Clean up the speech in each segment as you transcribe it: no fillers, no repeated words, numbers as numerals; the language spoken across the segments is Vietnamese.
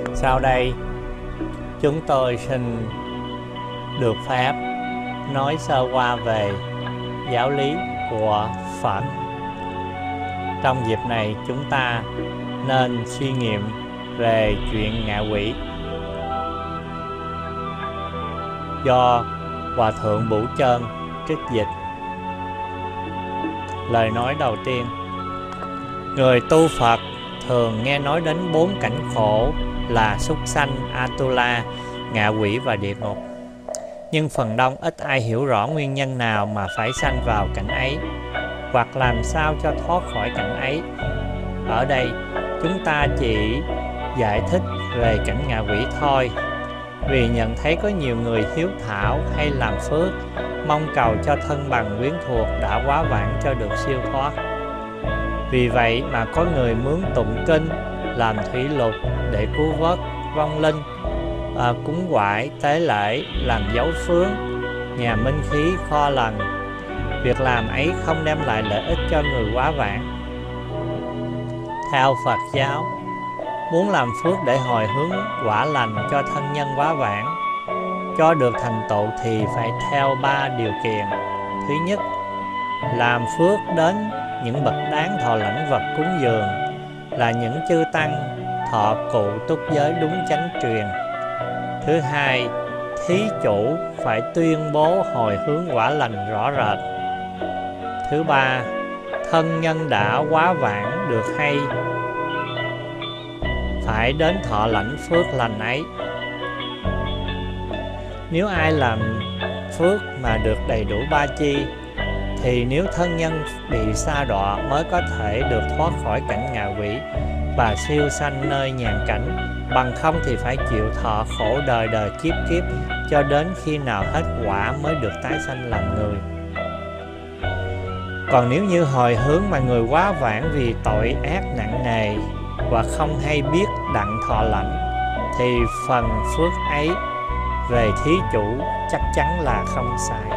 Sau đây, chúng tôi xin được phép nói sơ qua về giáo lý của Phật. Trong dịp này, chúng ta nên suy nghiệm về chuyện ngạ quỷ do Hòa Thượng Bửu Trơn trích dịch. Lời nói đầu tiên: người tu Phật thường nghe nói đến 4 cảnh khổ là súc sanh, Atula, ngạ quỷ và địa ngục. Nhưng phần đông ít ai hiểu rõ nguyên nhân nào mà phải sanh vào cảnh ấy, hoặc làm sao cho thoát khỏi cảnh ấy. Ở đây, chúng ta chỉ giải thích về cảnh ngạ quỷ thôi, vì nhận thấy có nhiều người hiếu thảo hay làm phước, mong cầu cho thân bằng quyến thuộc đã quá vãng cho được siêu thoát. Vì vậy mà có người mướn tụng kinh, làm thủy lục để cứu vớt vong linh, cúng quải, tế lễ, làm dấu phướng, nhà minh khí, kho lành. Việc làm ấy không đem lại lợi ích cho người quá vãng. Theo Phật giáo, muốn làm phước để hồi hướng quả lành cho thân nhân quá vãng, cho được thành tựu thì phải theo 3 điều kiện. Thứ nhất, làm phước đến những bậc đáng thọ lãnh vật cúng dường, là những chư tăng thọ cụ túc giới đúng chánh truyền. Thứ hai, thí chủ phải tuyên bố hồi hướng quả lành rõ rệt. Thứ ba, thân nhân đã quá vãng được hay phải đến thọ lãnh phước lành ấy. Nếu ai làm phước mà được đầy đủ 3 chi, thì nếu thân nhân bị sa đọa mới có thể được thoát khỏi cảnh ngạ quỷ và siêu sanh nơi nhàn cảnh, bằng không thì phải chịu thọ khổ đời đời kiếp kiếp cho đến khi nào hết quả mới được tái sanh làm người. Còn nếu như hồi hướng mà người quá vãng vì tội ác nặng nề và không hay biết đặng thọ lãnh, thì phần phước ấy về thí chủ chắc chắn là không sai.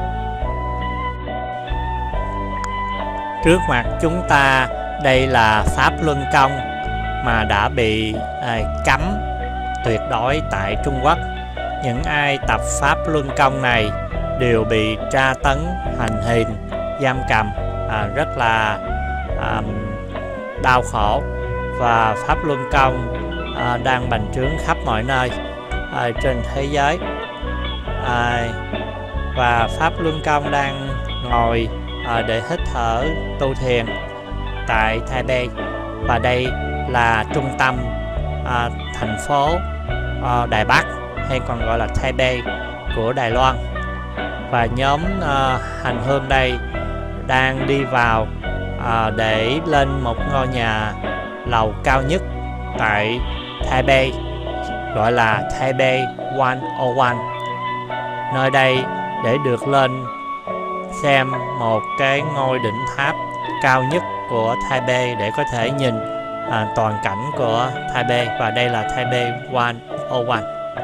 Trước mặt chúng ta đây là Pháp Luân Công mà đã bị cấm tuyệt đối tại Trung Quốc. Những ai tập Pháp Luân Công này đều bị tra tấn, hành hình, giam cầm rất là đau khổ. Và Pháp Luân Công đang bành trướng khắp mọi nơi trên thế giới. Và Pháp Luân Công đang ngồi để hít thở tu thiền tại Taipei, và đây là trung tâm thành phố Đài Bắc, hay còn gọi là Taipei của Đài Loan. Và nhóm hành hương đây đang đi vào để lên một ngôi nhà lầu cao nhất tại Taipei, gọi là Taipei 101. Nơi đây để được lên xem một cái ngôi đỉnh tháp cao nhất của Taipei để có thể nhìn toàn cảnh của Taipei, và đây là Taipei 101.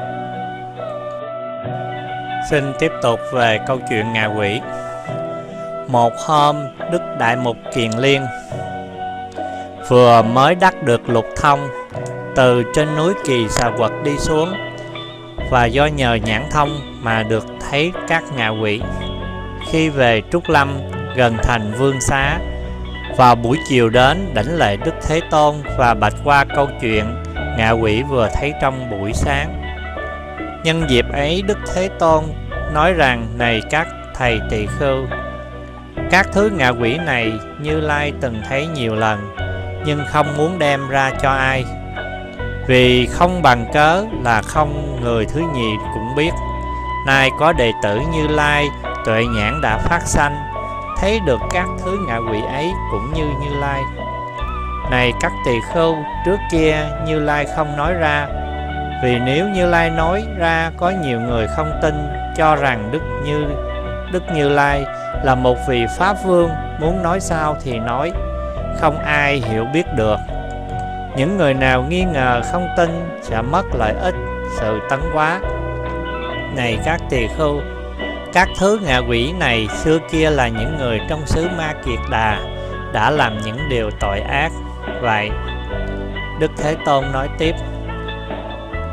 Xin tiếp tục về câu chuyện ngạ quỷ. Một hôm, Đức Đại Mục Kiền Liên vừa mới đắc được lục thông, từ trên núi Kỳ Xà Quật đi xuống, và do nhờ nhãn thông mà được thấy các ngạ quỷ. Khi về Trúc Lâm gần thành Vương Xá, vào buổi chiều đến đảnh lễ Đức Thế Tôn và bạch qua câu chuyện ngạ quỷ vừa thấy trong buổi sáng. Nhân dịp ấy, Đức Thế Tôn nói rằng: này các thầy tỳ khưu, các thứ ngạ quỷ này Như Lai từng thấy nhiều lần, nhưng không muốn đem ra cho ai, vì không bằng cớ là không người thứ nhì cũng biết. Nay có đệ tử Như Lai tuệ nhãn đã phát sanh, thấy được các thứ ngạ quỷ ấy cũng như Như Lai. Này các tỳ khưu, trước kia Như Lai không nói ra, vì nếu Như Lai nói ra có nhiều người không tin, cho rằng Đức Như Lai là một vị Pháp Vương, muốn nói sao thì nói, không ai hiểu biết được. Những người nào nghi ngờ không tin sẽ mất lợi ích sự tấn hóa. Này các tỳ khưu, các thứ ngạ quỷ này xưa kia là những người trong xứ Ma Kiệt Đà đã làm những điều tội ác. Vậy Đức Thế Tôn nói tiếp: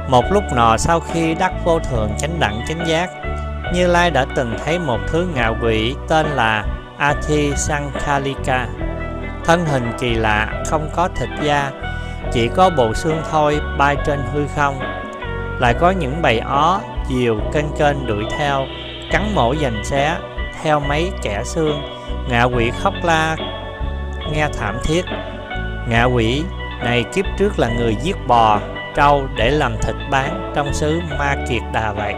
Một lúc nọ sau khi đắc vô thượng chánh đẳng chánh giác, Như Lai đã từng thấy một thứ ngạ quỷ tên là Ati Sankhalika. Thân hình kỳ lạ, không có thịt da, chỉ có bộ xương thôi, bay trên hư không. Lại có những bầy ó, diều kênh kênh đuổi theo, cắn mổ giành xé, theo mấy kẻ xương. Ngạ quỷ khóc la nghe thảm thiết. Ngạ quỷ này kiếp trước là người giết bò, trâu để làm thịt bán trong xứ Ma Kiệt Đà vậy.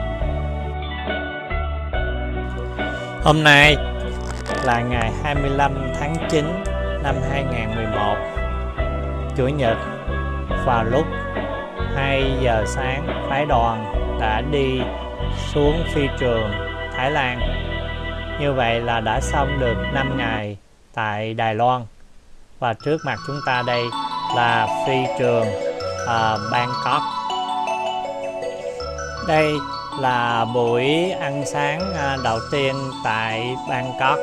Hôm nay là ngày 25 tháng 9 năm 2011, Chủ nhật, vào lúc 2 giờ sáng, phái đoàn đã đi xuống phi trường Thái Lan. Như vậy là đã xong được 5 ngày tại Đài Loan. Và trước mặt chúng ta đây là phi trường Bangkok. Đây là buổi ăn sáng đầu tiên tại Bangkok.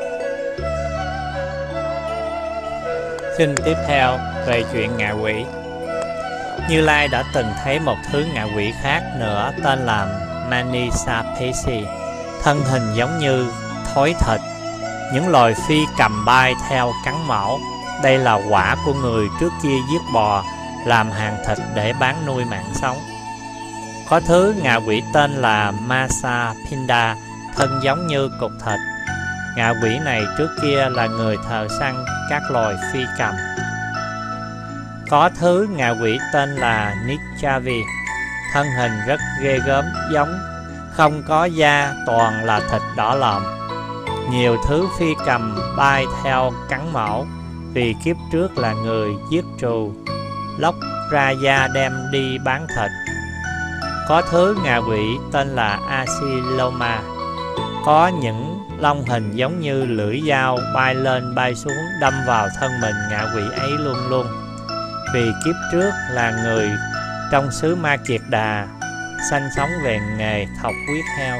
Xin tiếp theo về chuyện ngạ quỷ. Như Lai đã từng thấy một thứ ngạ quỷ khác nữa tên là Manisapesi. Thân hình giống như thối thịt, những loài phi cầm bay theo cắn mổ. Đây là quả của người trước kia giết bò làm hàng thịt để bán nuôi mạng sống. Có thứ ngạ quỷ tên là Masapinda, thân giống như cục thịt. Ngạ quỷ này trước kia là người thợ săn các loài phi cầm. Có thứ ngạ quỷ tên là Nichavi, thân hình rất ghê gớm, giống không có da, toàn là thịt đỏ lòm. Nhiều thứ phi cầm bay theo cắn mổ, vì kiếp trước là người giết trù, lóc ra da đem đi bán thịt. Có thứ ngạ quỷ tên là Asiloma, có những lông hình giống như lưỡi dao bay lên bay xuống đâm vào thân mình ngạ quỷ ấy luôn luôn, vì kiếp trước là người trong xứ Ma Kiệt Đà, sanh sống về nghề thọc huyết heo.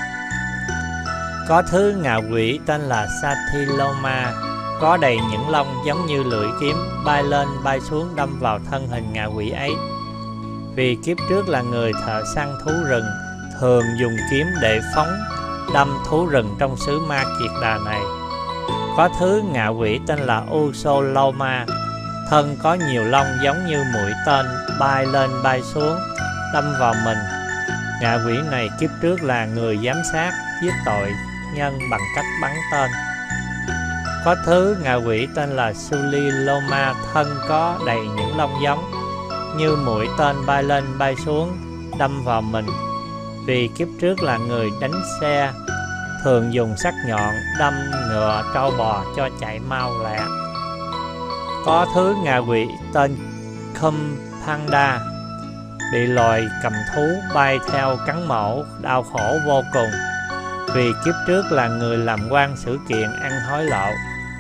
Có thứ ngạ quỷ tên là Satiloma, có đầy những lông giống như lưỡi kiếm bay lên bay xuống đâm vào thân hình ngạ quỷ ấy, vì kiếp trước là người thợ săn thú rừng, thường dùng kiếm để phóng đâm thú rừng trong xứ Ma Kiệt Đà này. Có thứ ngạ quỷ tên là Usoloma, thân có nhiều lông giống như mũi tên bay lên bay xuống đâm vào mình. Ngạ quỷ này kiếp trước là người giám sát giết tội nhân bằng cách bắn tên. Có thứ ngạ quỷ tên là Suliloma, thân có đầy những lông giống như mũi tên bay lên bay xuống đâm vào mình, vì kiếp trước là người đánh xe, thường dùng sắc nhọn đâm ngựa trâu bò cho chạy mau lẹ. Có thứ ngạ quỷ tên Kumpanda, bị loài cầm thú bay theo cắn mổ, đau khổ vô cùng, vì kiếp trước là người làm quan sự kiện ăn hối lộ,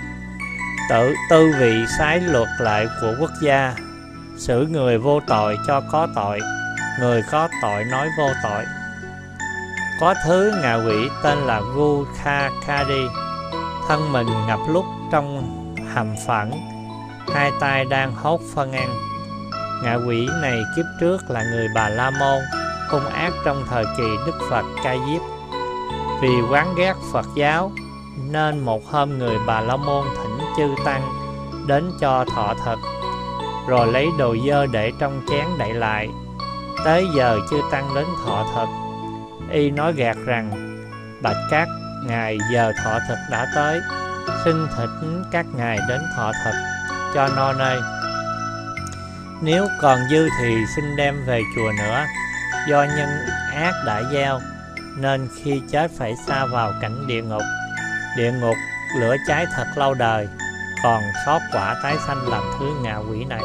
tư vị sái luật lại của quốc gia, xử người vô tội cho có tội, người có tội nói vô tội. Có thứ ngạ quỷ tên là Gukhakadi, thân mình ngập lúc trong hầm phẫn, hai tay đang hốt phân ăn. Ngạ quỷ này kiếp trước là người Bà La Môn, hung ác trong thời kỳ Đức Phật Ca Diếp. Vì oán ghét Phật giáo nên một hôm người Bà La Môn thỉnh chư tăng đến cho thọ thực, rồi lấy đồ dơ để trong chén đậy lại. Tới giờ chư tăng đến thọ thực, y nói gạt rằng: bạch các ngài, giờ thọ thực đã tới, xin thỉnh các ngài đến thọ thực cho no nê. Nếu còn dư thì xin đem về chùa nữa. Do nhân ác đã gieo nên khi chết phải sa vào cảnh địa ngục. Địa ngục lửa cháy thật lâu đời, còn sót quả tái sanh làm thứ ngạ quỷ này.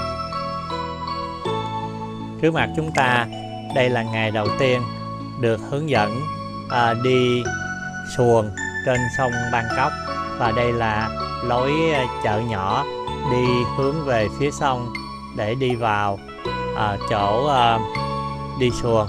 Trước mặt chúng ta đây là ngày đầu tiên được hướng dẫn đi xuồng trên sông Bangkok, và đây là lối chợ nhỏ đi hướng về phía sông để đi vào chỗ đi xuồng.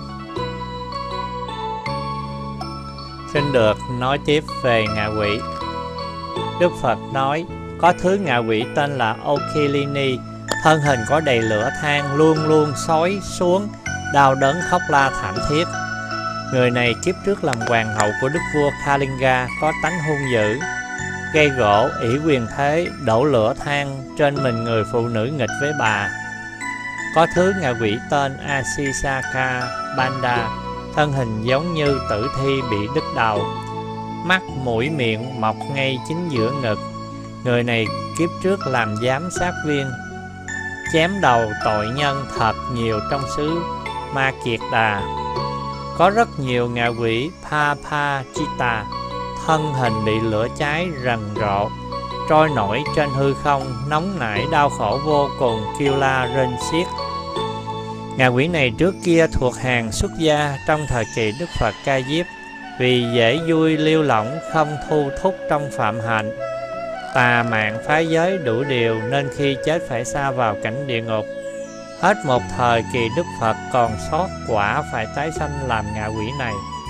Xin được nói tiếp về ngạ quỷ. Đức Phật nói có thứ ngạ quỷ tên là Okilini, thân hình có đầy lửa than, luôn luôn xối xuống đau đớn khóc la thảm thiết. Người này kiếp trước làm hoàng hậu của đức vua Kalinga, có tánh hung dữ, gây gổ, ỷ quyền thế, đổ lửa than trên mình người phụ nữ nghịch với bà. Có thứ ngạ quỷ tên Asisaka Banda, thân hình giống như tử thi bị đứt đầu, mắt mũi miệng mọc ngay chính giữa ngực. Người này kiếp trước làm giám sát viên, chém đầu tội nhân thật nhiều trong xứ Ma Kiệt Đà. Có rất nhiều ngạ quỷ Papachita, thân hình bị lửa cháy rần rộ, trôi nổi trên hư không, nóng nảy đau khổ vô cùng, kêu la rên xiết. Ngạ quỷ này trước kia thuộc hàng xuất gia trong thời kỳ Đức Phật Ca Diếp, vì dễ vui liêu lỏng, không thu thúc trong phạm hạnh, tà mạng phá giới đủ điều, nên khi chết phải sa vào cảnh địa ngục. Hết một thời kỳ Đức Phật còn sót quả phải tái sanh làm ngạ quỷ này.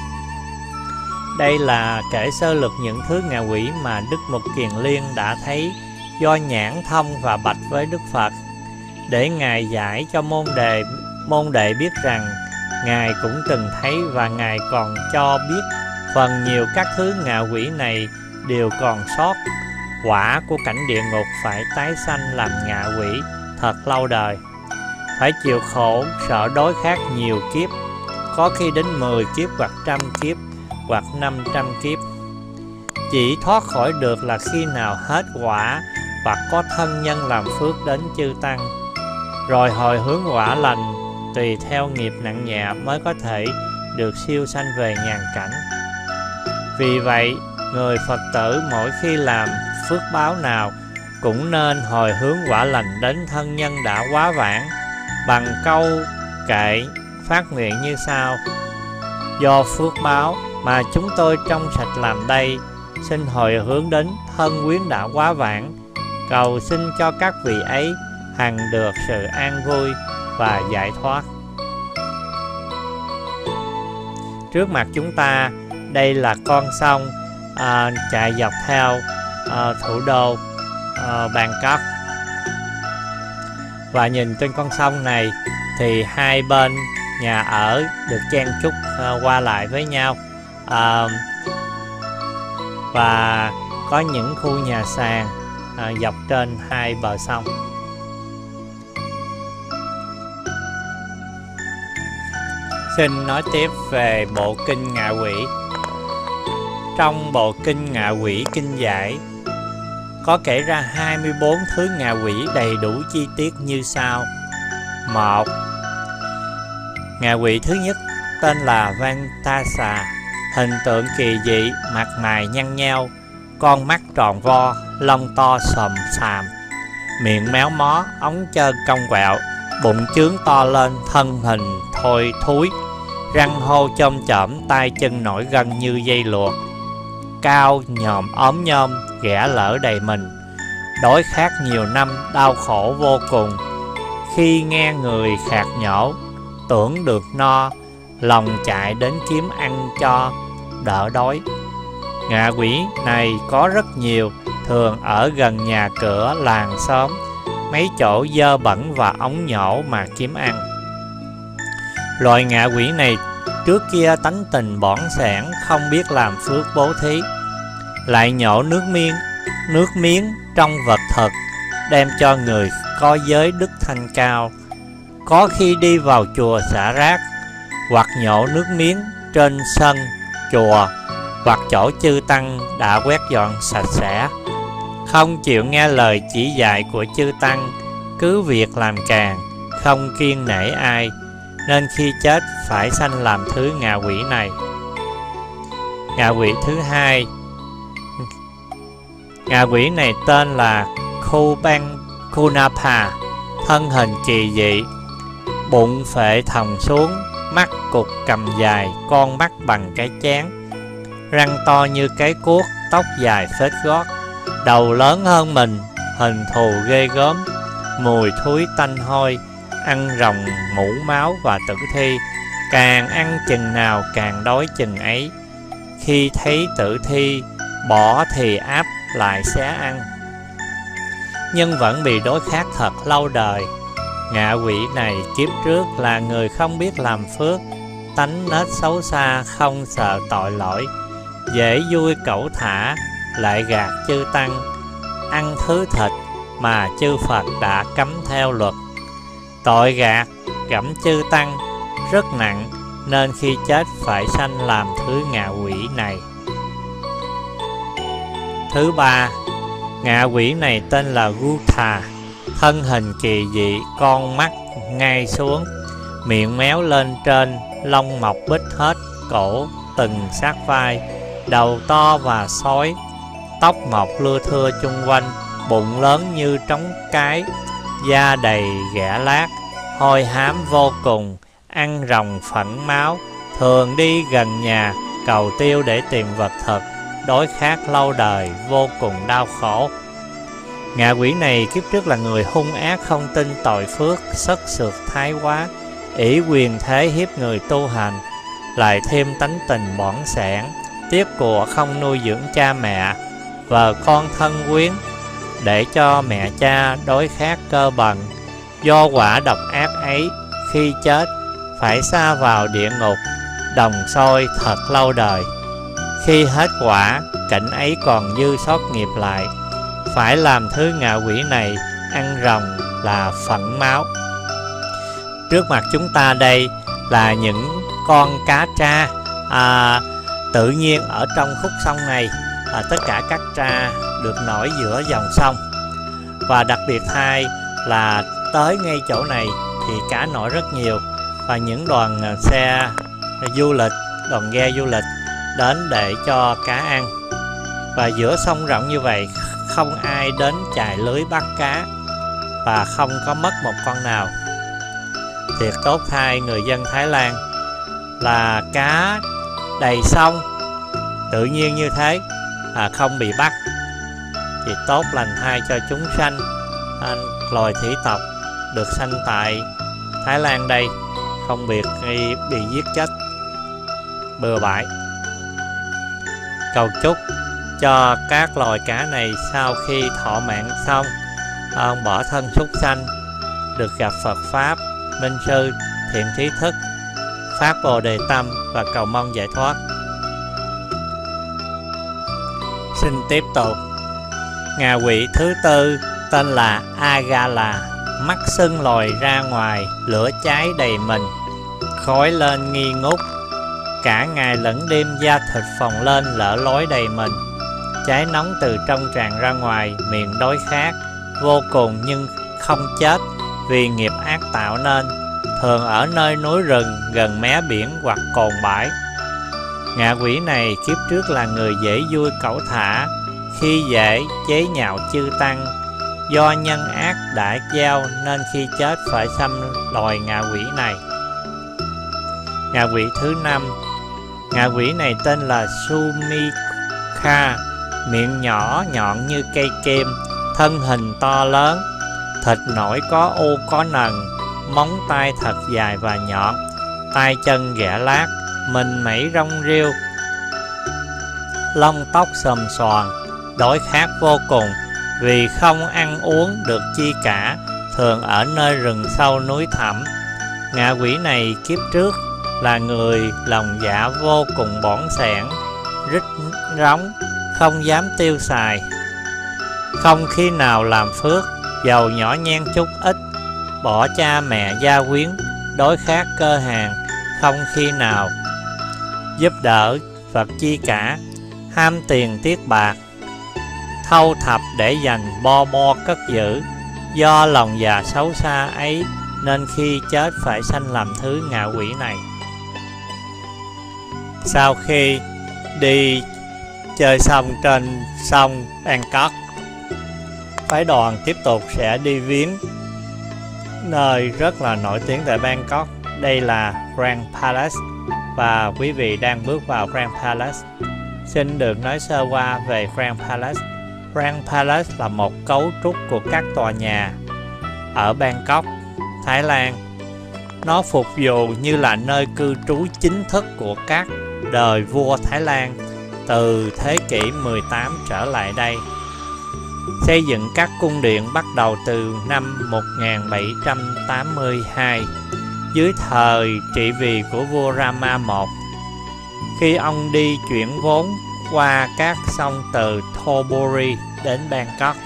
Đây là kể sơ lược những thứ ngạ quỷ mà Đức Mục Kiền Liên đã thấy do nhãn thông và bạch với Đức Phật, để Ngài giải cho môn đệ biết rằng Ngài cũng từng thấy, và Ngài còn cho biết phần nhiều các thứ ngạ quỷ này đều còn sót quả của cảnh địa ngục, phải tái sanh làm ngạ quỷ thật lâu đời, phải chịu khổ sợ đối khác nhiều kiếp, có khi đến 10 kiếp hoặc 100 kiếp hoặc 500 kiếp. Chỉ thoát khỏi được là khi nào hết quả hoặc có thân nhân làm phước đến chư tăng, rồi hồi hướng quả lành, tùy theo nghiệp nặng nhẹ mới có thể được siêu sanh về nhàn cảnh. Vì vậy, người Phật tử mỗi khi làm phước báo nào cũng nên hồi hướng quả lành đến thân nhân đã quá vãng, bằng câu kệ phát nguyện như sau: do phước báo mà chúng tôi trong sạch làm đây, xin hồi hướng đến thân quyến đã quá vãng, cầu xin cho các vị ấy hằng được sự an vui và giải thoát. Trước mặt chúng ta đây là con sông chạy dọc theo thủ đô Bangkok, và nhìn trên con sông này thì hai bên nhà ở được chen chúc qua lại với nhau, và có những khu nhà sàn dọc trên hai bờ sông. Xin nói tiếp về bộ kinh Ngạ Quỷ. Trong bộ kinh Ngạ Quỷ kinh giải có kể ra 24 thứ ngạ quỷ đầy đủ chi tiết như sau. 1. Ngạ quỷ thứ nhất tên là Vantasa, hình tượng kỳ dị, mặt mày nhăn nheo, con mắt tròn vo, lông to xồm xàm, miệng méo mó, ống trơn cong quẹo, bụng chướng to lên, thân hình thoi thúi, răng hô chôm chởm, tay chân nổi gân như dây luộc, cao nhòm ốm nhôm, ghẻ lở đầy mình, đói khát nhiều năm, đau khổ vô cùng. Khi nghe người khạc nhổ, tưởng được no, lòng chạy đến kiếm ăn cho đỡ đói. Ngạ quỷ này có rất nhiều, thường ở gần nhà cửa, làng xóm, mấy chỗ dơ bẩn và ống nhổ mà kiếm ăn. Loại ngạ quỷ này trước kia tánh tình bỏn sẻn, không biết làm phước bố thí, lại nhổ nước miếng trong vật thực, đem cho người có giới đức thanh cao. Có khi đi vào chùa xả rác, hoặc nhổ nước miếng trên sân chùa, hoặc chỗ chư tăng đã quét dọn sạch sẽ, không chịu nghe lời chỉ dạy của chư tăng, cứ việc làm càng, không kiêng nể ai, nên khi chết phải sanh làm thứ ngạ quỷ này. Ngạ quỷ thứ hai. Ngạ quỷ này tên là Kunapa, thân hình kỳ dị, bụng phệ thòng xuống, mắt cụt cầm dài, con mắt bằng cái chén, răng to như cái cuốc, tóc dài phết gót, đầu lớn hơn mình, hình thù ghê gớm, mùi thúi tanh hôi, ăn rồng mũ máu và tử thi, càng ăn chừng nào càng đói chừng ấy. Khi thấy tử thi bỏ thì áp lại xé ăn, nhưng vẫn bị đói khát thật lâu đời. Ngạ quỷ này kiếp trước là người không biết làm phước, tánh nết xấu xa, không sợ tội lỗi, dễ vui cẩu thả, lại gạt chư tăng, ăn thứ thịt mà chư Phật đã cấm theo luật. Tội gạt gẫm chư tăng rất nặng, nên khi chết phải sanh làm thứ ngạ quỷ này. Thứ ba, ngạ quỷ này tên là Gutha, thân hình kỳ dị, con mắt ngay xuống, miệng méo lên trên, lông mọc bít hết cổ từng sát vai, đầu to và sói, tóc mọc lưa thưa chung quanh, bụng lớn như trống cái, da đầy ghẻ lát, hôi hám vô cùng, ăn rồng phẫn máu, thường đi gần nhà cầu tiêu để tìm vật thực, đói khát lâu đời, vô cùng đau khổ. Ngạ quỷ này kiếp trước là người hung ác, không tin tội phước, sất sượt thái quá, ỷ quyền thế hiếp người tu hành, lại thêm tánh tình bỏn sẻn, tiếc của không nuôi dưỡng cha mẹ, vợ con thân quyến, để cho mẹ cha đói khát cơ bần. Do quả độc ác ấy, khi chết phải sa vào địa ngục, đồng sôi thật lâu đời. Khi hết quả, cảnh ấy còn dư sót nghiệp lại, phải làm thứ ngạ quỷ này, ăn rồng là phẫn máu. Trước mặt chúng ta đây là những con cá tra tự nhiên ở trong khúc sông này. Tất cả các tra được nổi giữa dòng sông, và đặc biệt hai là tới ngay chỗ này thì cá nổi rất nhiều, và những đoàn xe du lịch, đoàn ghe du lịch đến để cho cá ăn. Và giữa sông rộng như vậy, không ai đến chài lưới bắt cá, và không có mất một con nào. Thiệt tốt thay người dân Thái Lan là cá đầy sông tự nhiên như thế, không bị bắt, thì tốt lành thay cho chúng sanh loài thủy tộc được sanh tại Thái Lan đây, không bị giết chết bừa bãi. Cầu chúc cho các loài cá này sau khi thọ mạng xong, bỏ thân súc sanh, được gặp Phật Pháp, Minh Sư, thiện trí thức, phát Bồ Đề Tâm và cầu mong giải thoát. Xin tiếp tục. Ngạ quỷ thứ tư tên là Agala, mắt sưng lồi ra ngoài, lửa cháy đầy mình, khói lên nghi ngút, cả ngày lẫn đêm da thịt phồng lên lở lối đầy mình, cháy nóng từ trong tràn ra ngoài, miệng đói khát vô cùng nhưng không chết vì nghiệp ác tạo nên, thường ở nơi núi rừng gần mé biển hoặc cồn bãi. Ngạ quỷ này kiếp trước là người dễ vui cẩu thả, khi dễ chế nhạo chư tăng, do nhân ác đã gieo nên khi chết phải xâm loài ngạ quỷ này. Ngạ quỷ thứ năm, ngạ quỷ này tên là Sumikha, miệng nhỏ nhọn như cây kim, thân hình to lớn, thịt nổi có ô có nần, móng tay thật dài và nhọn, tay chân ghẻ lát, mình mẩy rong rêu, lông tóc xồm xoàn, đói khát vô cùng vì không ăn uống được chi cả, thường ở nơi rừng sâu núi thẳm. Ngạ quỷ này kiếp trước là người lòng dạ vô cùng bỏn sẻn, rít rống, không dám tiêu xài, không khi nào làm phước, giàu nhỏ nhen chút ít, bỏ cha mẹ gia quyến, đói khát cơ hàng, không khi nào giúp đỡ vật chi cả, ham tiền tiếc bạc, thâu thập để dành bo bo cất giữ. Do lòng già xấu xa ấy nên khi chết phải sanh làm thứ ngạ quỷ này. Sau khi đi chơi xong trên sông Bangkok, phái đoàn tiếp tục sẽ đi viếng nơi rất là nổi tiếng tại Bangkok. Đây là Grand Palace, và quý vị đang bước vào Grand Palace. Xin được nói sơ qua về Grand Palace. Grand Palace là một cấu trúc của các tòa nhà ở Bangkok, Thái Lan. Nó phục vụ như là nơi cư trú chính thức của các đời vua Thái Lan từ thế kỷ 18 trở lại đây. Xây dựng các cung điện bắt đầu từ năm 1782 dưới thời trị vì của vua Rama I, khi ông đi chuyển vốn qua các sông từ Thonburi đến Bangkok.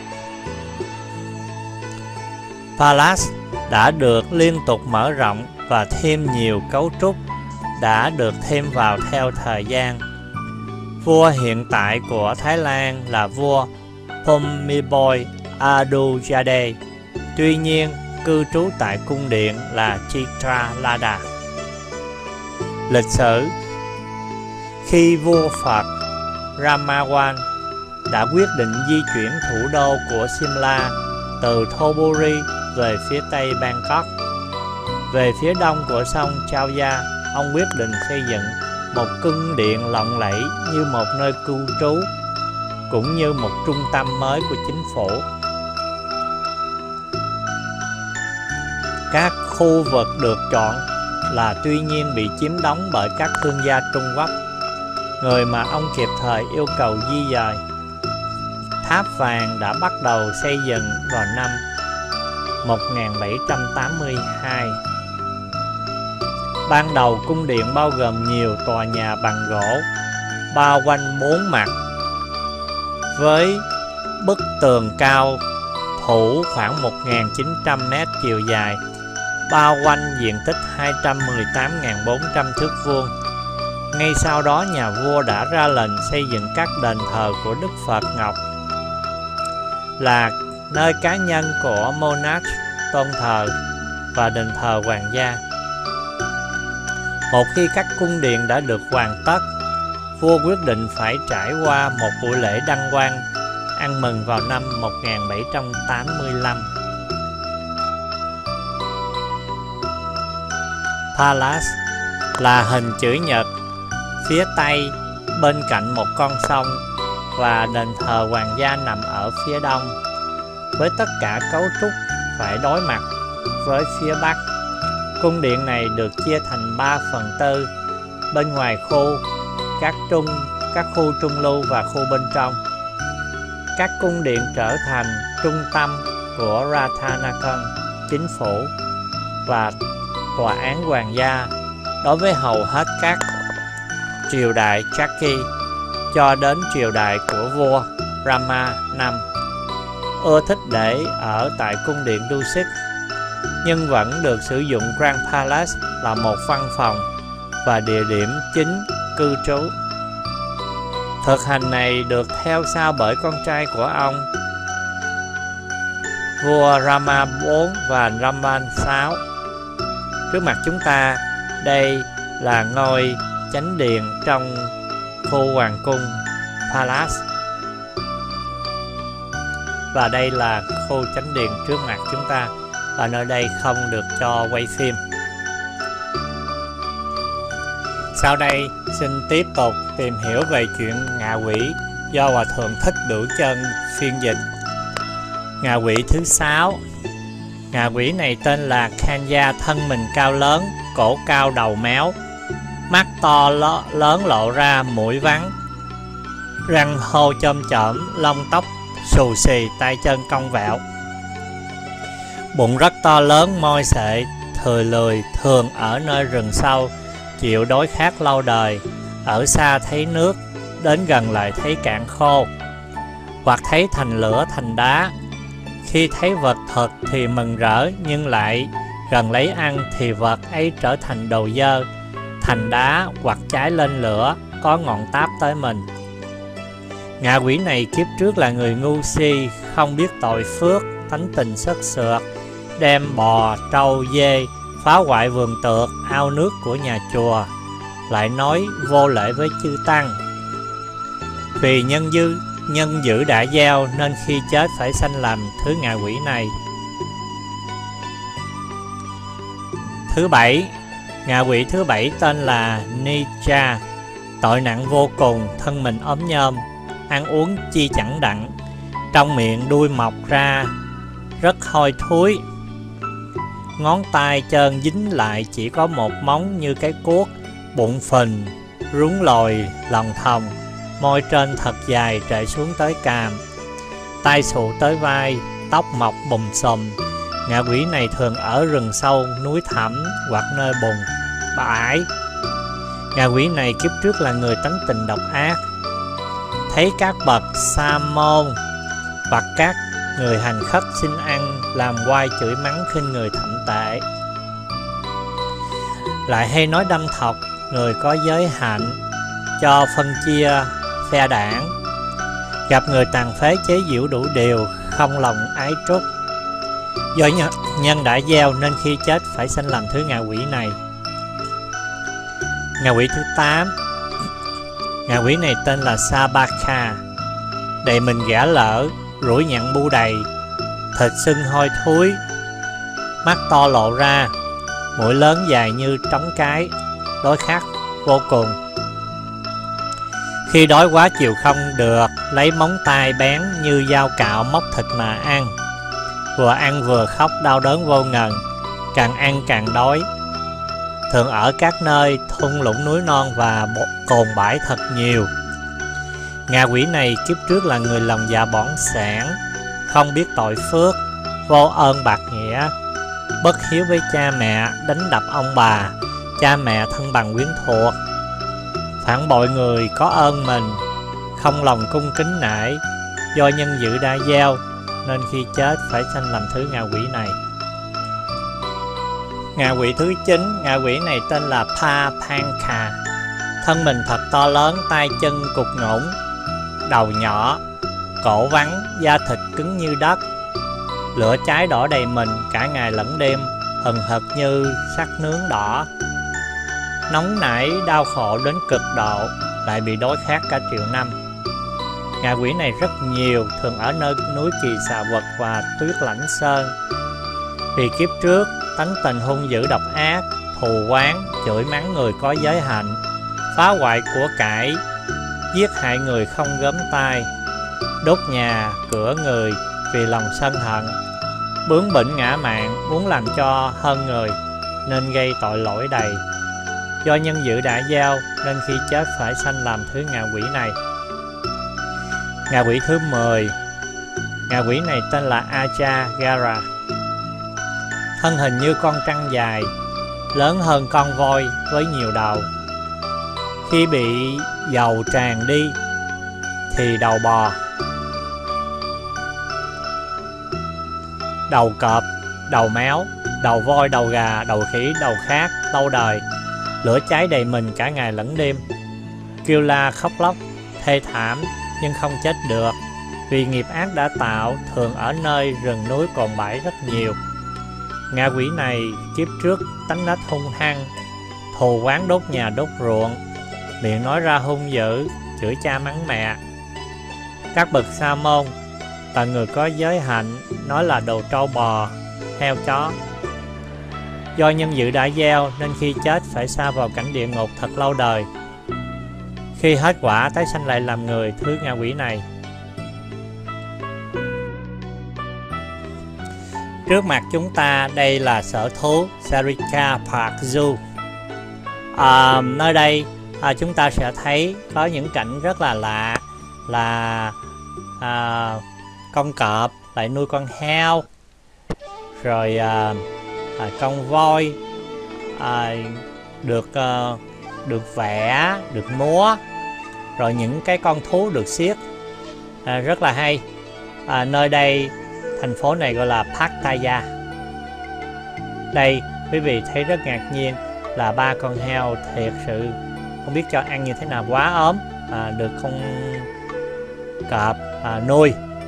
Palace đã được liên tục mở rộng và thêm nhiều cấu trúc đã được thêm vào theo thời gian. Vua hiện tại của Thái Lan là vua Phumibol Adultjade, tuy nhiên cư trú tại cung điện là Chitralada. Lịch sử: khi vua Phật Ramawan đã quyết định di chuyển thủ đô của Simla từ Thonburi về phía tây Bangkok, về phía đông của sông Chao Phraya, ông quyết định xây dựng một cung điện lộng lẫy như một nơi cư trú, cũng như một trung tâm mới của chính phủ. Các khu vực được chọn là tuy nhiên bị chiếm đóng bởi các thương gia Trung Quốc, người mà ông kịp thời yêu cầu di dời. Tháp vàng đã bắt đầu xây dựng vào năm 1782. Ban đầu cung điện bao gồm nhiều tòa nhà bằng gỗ bao quanh bốn mặt, với bức tường cao thủ khoảng 1.900 m chiều dài, bao quanh diện tích 218.400 thước vuông. Ngay sau đó, nhà vua đã ra lệnh xây dựng các đền thờ của Đức Phật Ngọc, là nơi cá nhân của monarch tôn thờ, và đền thờ hoàng gia. Một khi các cung điện đã được hoàn tất, vua quyết định phải trải qua một buổi lễ đăng quang ăn mừng vào năm 1785. Palace là hình chữ nhật, phía tây bên cạnh một con sông, và đền thờ hoàng gia nằm ở phía đông, với tất cả cấu trúc phải đối mặt với phía bắc. Cung điện này được chia thành 3/4, bên ngoài khu, các khu trung lưu và khu bên trong. Các cung điện trở thành trung tâm của Ratanakan, chính phủ và tòa án hoàng gia đối với hầu hết các triều đại Chaki cho đến triều đại của vua Rama V. Ưa thích để ở tại cung điện Dusit, nhưng vẫn được sử dụng Grand Palace là một văn phòng và địa điểm chính cư trú. Thực hành này được theo sau bởi con trai của ông, vua Rama IV và Rama VI. Trước mặt chúng ta, đây là ngôi chánh điện trong khu hoàng cung Palace, và đây là khu chánh điện trước mặt chúng ta, và nơi đây không được cho quay phim. Sau đây xin tiếp tục tìm hiểu về chuyện ngạ quỷ do Hòa Thượng Thích Bửu Chân phiên dịch. Ngạ quỷ thứ 6. Ngạ quỷ này tên là Kanya, thân mình cao lớn, cổ cao đầu méo, mắt to lớn lộ ra mũi vắn, răng hô chôm chởm, lông tóc xù xì, tay chân cong vẹo. Bụng rất to lớn, môi sệ, thùi lười, thường ở nơi rừng sâu, chịu đói khát lâu đời, ở xa thấy nước, đến gần lại thấy cạn khô, hoặc thấy thành lửa thành đá. Khi thấy vật thật thì mừng rỡ, nhưng lại gần lấy ăn thì vật ấy trở thành đồ dơ, thành đá hoặc cháy lên lửa, có ngọn táp tới mình. Ngạ quỷ này kiếp trước là người ngu si, không biết tội phước, tánh tình sất sượt, đem bò, trâu, dê phá hoại vườn tược, ao nước của nhà chùa, lại nói vô lễ với chư tăng. Vì nhân dữ đã gieo nên khi chết phải sanh làm thứ ngạ quỷ này. Thứ 7. Ngạ quỷ thứ 7 tên là Nicha, tội nặng vô cùng, thân mình ốm nhom, ăn uống chi chẳng đặng, trong miệng đuôi mọc ra rất hôi thối, ngón tay chân dính lại chỉ có một móng như cái cuốc, bụng phình, rúng lồi, lòng thòng, môi trên thật dài trệ xuống tới càm. tai xù tới vai, tóc mọc bùm xùm. Ngạ quỷ này thường ở rừng sâu, núi thẳm hoặc nơi bùn bãi. Ngạ quỷ này kiếp trước là người tánh tình độc ác, thấy các bậc sa môn hoặc các người hành khất xin ăn làm oai chửi mắng khinh người thậm tệ, lại hay nói đâm thọc người có giới hạnh, cho phân chia phe đảng. Gặp người tàn phế chế giễu đủ điều, không lòng ái trúc. Do nhân đã gieo nên khi chết phải sanh làm thứ ngạ quỷ này. Ngạ quỷ thứ 8. Ngạ quỷ này tên là Sabaka, đầy mình gã lỡ, rủi nhặn bu đầy, thịt sưng hôi thối, mắt to lộ ra, mũi lớn dài như trống cái, đói khát vô cùng. Khi đói quá chịu không được, lấy móng tay bén như dao cạo móc thịt mà ăn. Vừa ăn vừa khóc đau đớn vô ngần, càng ăn càng đói. Thường ở các nơi thung lũng núi non và cồn bãi thật nhiều. Ngạ quỷ này kiếp trước là người lòng dạ bỏng sẻn, không biết tội phước, vô ơn bạc nghĩa, bất hiếu với cha mẹ, đánh đập ông bà, cha mẹ thân bằng quyến thuộc, phản bội người có ơn mình, không lòng cung kính nể. Do nhân dữ đã gieo nên khi chết phải sanh làm thứ ngạ quỷ này. Ngạ quỷ thứ 9. Ngạ quỷ này tên là Papanka, thân mình thật to lớn, tay chân cục ngủn, đầu nhỏ, cổ vắn, da thịt cứng như đất, lửa cháy đỏ đầy mình cả ngày lẫn đêm, hừng hực như sắt nướng đỏ, nóng nảy đau khổ đến cực độ, lại bị đói khát cả triệu năm. Ngạ quỷ này rất nhiều, thường ở nơi núi Kỳ Xà Vật và tuyết lãnh sơn. Vì kiếp trước tánh tình hung dữ độc ác, thù oán, chửi mắng người có giới hạnh, phá hoại của cải, giết hại người không gớm tay, đốt nhà cửa người vì lòng sân hận, bướng bỉnh ngã mạn, muốn làm cho hơn người nên gây tội lỗi đầy. Do nhân dữ đã gieo nên khi chết phải sanh làm thứ ngạ quỷ này. Ngạ quỷ thứ 10. Ngạ quỷ này tên là Ajagara, thân hình như con trăng dài, lớn hơn con voi với nhiều đầu. Khi bị dầu tràn đi thì đầu bò, đầu cọp, đầu méo, đầu voi, đầu gà, đầu khỉ, đầu khác, lâu đời, lửa cháy đầy mình cả ngày lẫn đêm, kêu la khóc lóc thê thảm nhưng không chết được, vì nghiệp ác đã tạo, thường ở nơi rừng núi cồn bãi rất nhiều. Ngạ quỷ này kiếp trước tánh nết hung hăng, thù oán đốt nhà đốt ruộng, miệng nói ra hung dữ, chửi cha mắng mẹ. Các bậc sa môn là người có giới hạnh nói là đồ trâu bò, heo chó. Do nhân dữ đã gieo nên khi chết phải sa vào cảnh địa ngục thật lâu đời. Khi hết quả tái sanh lại làm người, thứ ngạ quỷ này. Trước mặt chúng ta đây là sở thú Sarika Park Zoo. Nơi đây chúng ta sẽ thấy có những cảnh rất là lạ, là con cọp lại nuôi con heo, rồi con voi được vẽ, được múa, rồi những cái con thú được xiết, rất là hay. Nơi đây, thành phố này gọi là Pattaya. Đây quý vị thấy rất ngạc nhiên là 3 con heo thiệt sự không biết cho ăn như thế nào, quá ốm, được con cọp nuôi.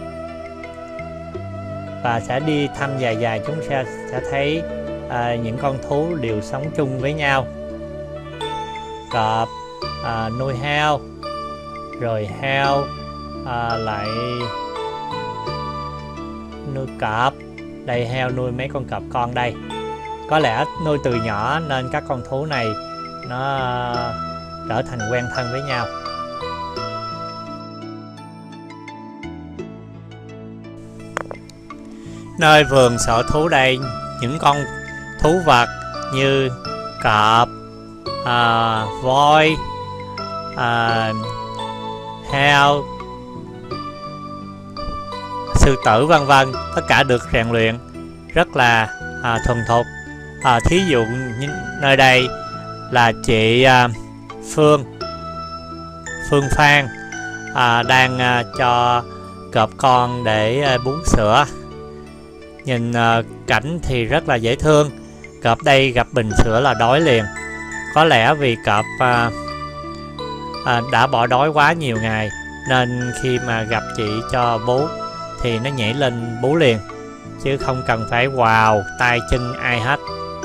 Và sẽ đi thăm dài dài chúng sẽ thấy những con thú đều sống chung với nhau. Cọp nuôi heo, rồi heo lại nuôi cọp. Đây heo nuôi mấy con cọp con đây. Có lẽ nuôi từ nhỏ nên các con thú này nó trở thành quen thân với nhau. Nơi vườn sở thú đây, những con thú vật như cọp, voi, heo, sư tử vân vân, tất cả được rèn luyện rất là thuần thục. Thí dụ như nơi đây là chị Phương Phan đang cho cọp con để bú sữa. Nhìn cảnh thì rất là dễ thương. Cọp đây gặp bình sữa là đói liền. Có lẽ vì cọp đã bỏ đói quá nhiều ngày, nên khi mà gặp chị cho bú thì nó nhảy lên bú liền, chứ không cần phải quào tay chân ai hết.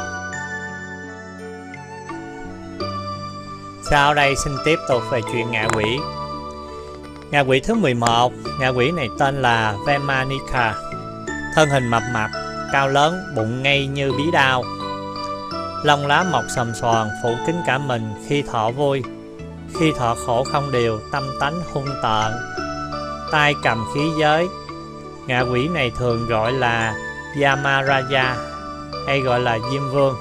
Sau đây xin tiếp tục về chuyện ngạ quỷ. Ngạ quỷ thứ 11. Ngạ quỷ này tên là Vemanika. Thân hình mập mạp, cao lớn, bụng ngay như bí đao. Lông lá mọc xòm xoàn phủ kín cả mình khi thọ vui. Khi thọ khổ không điều, tâm tánh hung tợn, tay cầm khí giới. Ngạ quỷ này thường gọi là Yamaraja hay gọi là Diêm Vương.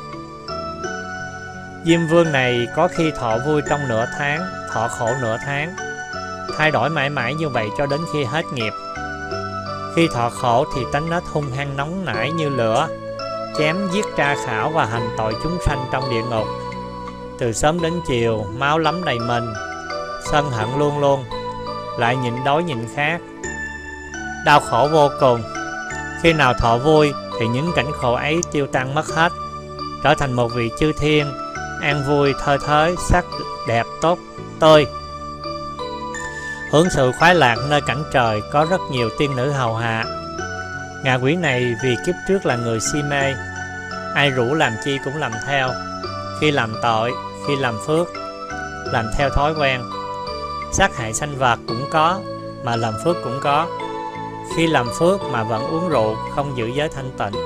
Diêm Vương này có khi thọ vui trong nửa tháng, thọ khổ nửa tháng, thay đổi mãi mãi như vậy cho đến khi hết nghiệp. Khi thọ khổ thì tánh nết hung hăng nóng nảy như lửa, chém giết tra khảo và hành tội chúng sanh trong địa ngục. Từ sớm đến chiều, máu lắm đầy mình, sân hận luôn luôn, lại nhịn đói nhịn khát, đau khổ vô cùng. Khi nào thọ vui thì những cảnh khổ ấy tiêu tan mất hết, trở thành một vị chư thiên, an vui thơ thới, sắc đẹp tốt tươi, hưởng sự khoái lạc nơi cảnh trời có rất nhiều tiên nữ hầu hạ. Ngạ quỷ này vì kiếp trước là người si mê, ai rủ làm chi cũng làm theo. Khi làm tội, khi làm phước, làm theo thói quen. Sát hại sanh vật cũng có, mà làm phước cũng có. Khi làm phước mà vẫn uống rượu, không giữ giới thanh tịnh.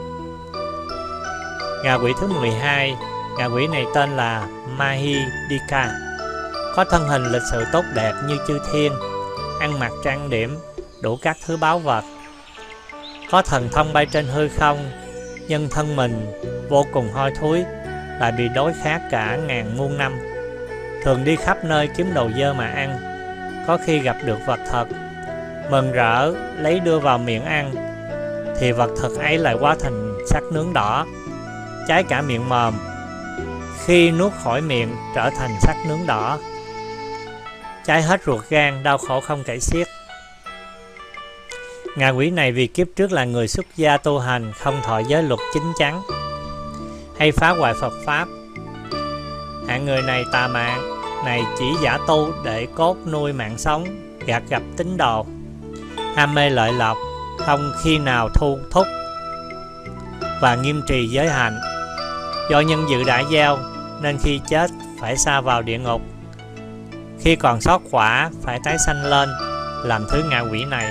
Ngạ quỷ thứ 12. Ngạ quỷ này tên là Mahidika. Có thân hình lịch sự tốt đẹp như chư thiên, ăn mặc trang điểm, đủ các thứ báu vật. Có thần thông bay trên hư không, nhưng thân mình vô cùng hôi thối, lại bị đói khát cả ngàn muôn năm. Thường đi khắp nơi kiếm đồ dơ mà ăn. Có khi gặp được vật thật, mừng rỡ lấy đưa vào miệng ăn, thì vật thật ấy lại hóa thành sắc nướng đỏ, cháy cả miệng mồm. Khi nuốt khỏi miệng trở thành sắc nướng đỏ, cháy hết ruột gan, đau khổ không kể xiết. Ngạ quỷ này vì kiếp trước là người xuất gia tu hành, không thọ giới luật chính chắn, hay phá hoại Phật Pháp. Hạng người này tà mạng này chỉ giả tu để cốt nuôi mạng sống, gạt gặp tín đồ, ham mê lợi lộc, không khi nào thu thúc và nghiêm trì giới hạnh. Do nhân dự đã gieo nên khi chết phải sa vào địa ngục, khi còn sót quả phải tái sanh lên làm thứ ngạ quỷ này.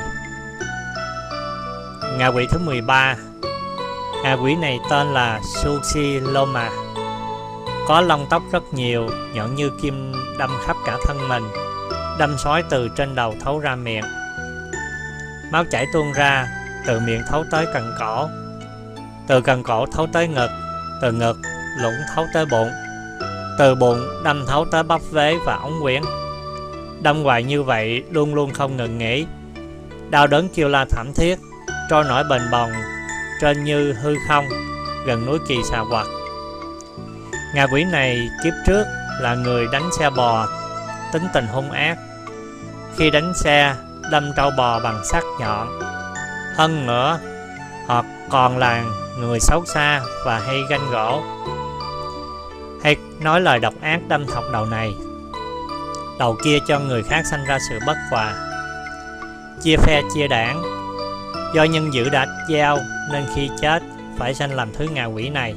Ngạ quỷ thứ 13. Ngạ quỷ này tên là Susiloma. Có lông tóc rất nhiều, nhọn như kim đâm khắp cả thân mình, đâm sói từ trên đầu thấu ra miệng. Máu chảy tuôn ra, từ miệng thấu tới cần cổ, từ cần cổ thấu tới ngực, từ ngực lũng thấu tới bụng, từ bụng đâm thấu tới bắp vế và ống quyển. Đâm hoài như vậy luôn luôn không ngừng nghỉ, đau đớn kêu la thảm thiết, trôi nổi bềnh bồng trên như hư không, gần núi Kỳ Xà Hoặc. Ngạ quỷ này kiếp trước là người đánh xe bò, tính tình hung ác. Khi đánh xe đâm trâu bò bằng sắt nhọn. Hơn nữa, họ còn là người xấu xa và hay ganh gỗ, hay nói lời độc ác đâm thọc đầu này, đầu kia cho người khác sanh ra sự bất hòa, chia phe chia đảng. Do nhân dữ đã gieo nên khi chết phải sanh làm thứ ngạ quỷ này.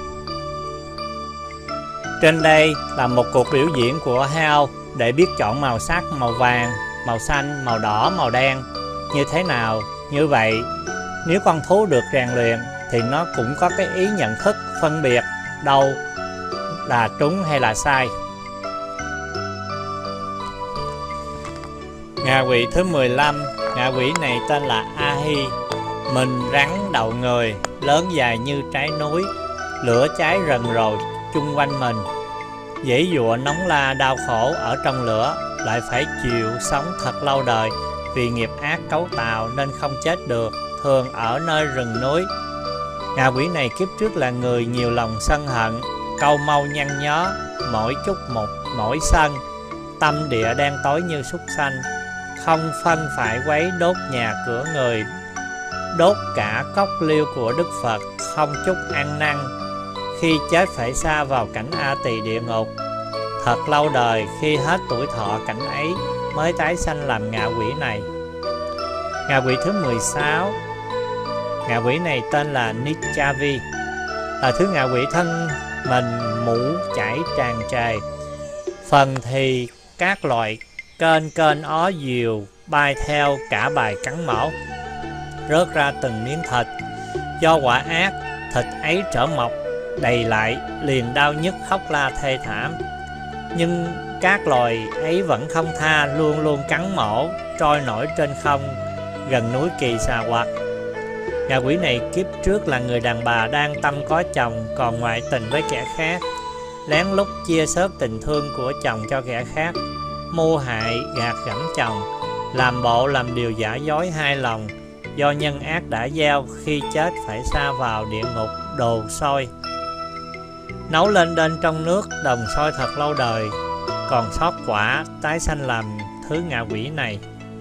Trên đây là một cuộc biểu diễn của heo để biết chọn màu sắc, màu vàng, màu xanh, màu đỏ, màu đen như thế nào. Như vậy, nếu con thú được rèn luyện thì nó cũng có cái ý nhận thức phân biệt đâu là trúng hay là sai. Ngạ quỷ thứ 15. Ngạ quỷ này tên là Ahi. Mình rắn đầu người, lớn dài như trái núi, lửa cháy rần rồi chung quanh mình, giãy giụa nóng la đau khổ ở trong lửa, lại phải chịu sống thật lâu đời Vì nghiệp ác cấu tạo nên không chết được, thường ở nơi rừng núi. Ngạ quỷ này kiếp trước là người nhiều lòng sân hận, câu mâu nhăn nhó, mỗi chút một nỗi sân, tâm địa đen tối như súc sanh, không phân phải quấy đốt nhà cửa người, đốt cả cốc liêu của Đức Phật, không chút ăn năn. Khi chết phải sa vào cảnh A Tỳ địa ngục. Thật lâu đời, khi hết tuổi thọ cảnh ấy mới tái sanh làm ngạ quỷ này. Ngạ quỷ thứ 16. Ngạ quỷ này tên là Nichavi, là thứ ngạ quỷ thân mình mũ chảy tràn trề, phần thì các loại kênh ó diều bay theo cả bài cắn mỏ, rớt ra từng miếng thịt. Do quả ác, thịt ấy trở mọc đầy lại, liền đau nhức khóc la thê thảm. Nhưng các loài ấy vẫn không tha, luôn luôn cắn mổ, trôi nổi trên không gần núi Kỳ Xà Hoặc. Ngạ quỷ này kiếp trước là người đàn bà đang tâm có chồng, còn ngoại tình với kẻ khác, lén lút chia xớt tình thương của chồng cho kẻ khác, mưu hại gạt gẫm chồng, làm bộ làm điều giả dối hai lòng. Do nhân ác đã gieo, khi chết phải sa vào địa ngục đồ sôi, nấu lên đên trong nước đồng sôi thật lâu đời, còn sót quả tái sanh làm thứ ngạ quỷ này.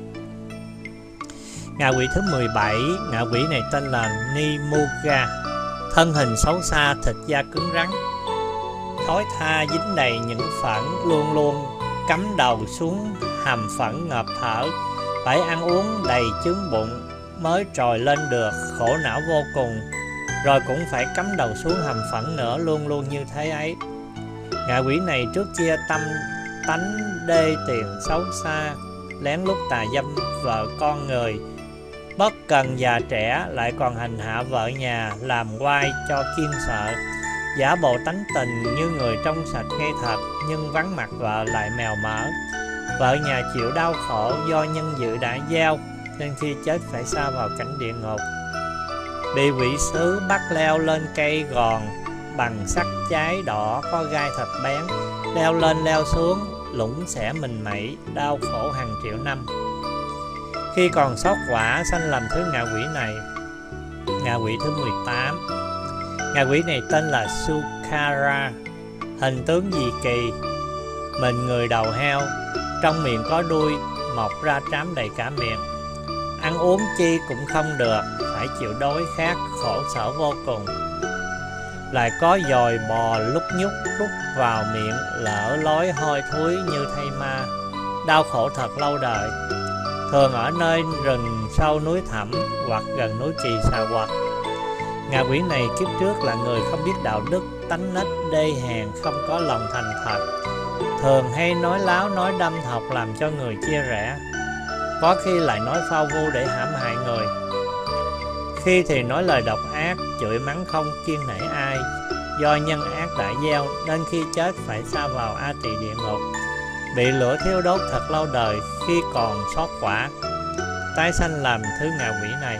Ngạ quỷ thứ 17. Ngạ quỷ này tên là Nimuga, thân hình xấu xa, thịt da cứng rắn, thối tha dính đầy những phẫn, luôn luôn cắm đầu xuống hầm phẫn ngợp thở, phải ăn uống đầy chướng bụng mới trồi lên được, khổ não vô cùng. Rồi cũng phải cắm đầu xuống hầm phẫn nữa, luôn luôn như thế ấy. Ngạ quỷ này trước kia tâm tánh đê tiện xấu xa, lén lút tà dâm vợ con người, bất cần già trẻ, lại còn hành hạ vợ nhà, làm oai cho kiên sợ, giả bộ tánh tình như người trong sạch ngay thật, nhưng vắng mặt vợ lại mèo mỡ. Vợ nhà chịu đau khổ do nhân dự đã gieo, nên khi chết phải sa vào cảnh địa ngục. Bị quỷ sứ bắt leo lên cây gòn bằng sắt cháy đỏ có gai thật bén, leo lên leo xuống, lũng xẻ mình mẩy, đau khổ hàng triệu năm. Khi còn sót quả sanh làm thứ ngạ quỷ này. Ngạ quỷ thứ 18. Ngạ quỷ này tên là Sukara, hình tướng dị kỳ, mình người đầu heo, trong miệng có đuôi, mọc ra trám đầy cả miệng. Ăn uống chi cũng không được, phải chịu đói khát, khổ sở vô cùng. Lại có dòi bò lúc nhúc rút vào miệng, lỡ lối hôi thối như thây ma, đau khổ thật lâu đời. Thường ở nơi rừng sâu núi thẳm hoặc gần núi Kỳ Xà Hoặc. Ngạ quỷ này kiếp trước là người không biết đạo đức, tánh nết đê hèn, không có lòng thành thật, thường hay nói láo nói đâm thọc làm cho người chia rẽ, có khi lại nói phao vu để hãm hại người. Khi thì nói lời độc ác, chửi mắng không kiêng nể ai. Do nhân ác đã gieo nên khi chết phải sa vào A Tỳ địa ngục, bị lửa thiêu đốt thật lâu đời. Khi còn sót quả, tái sanh làm thứ ngạ quỷ này.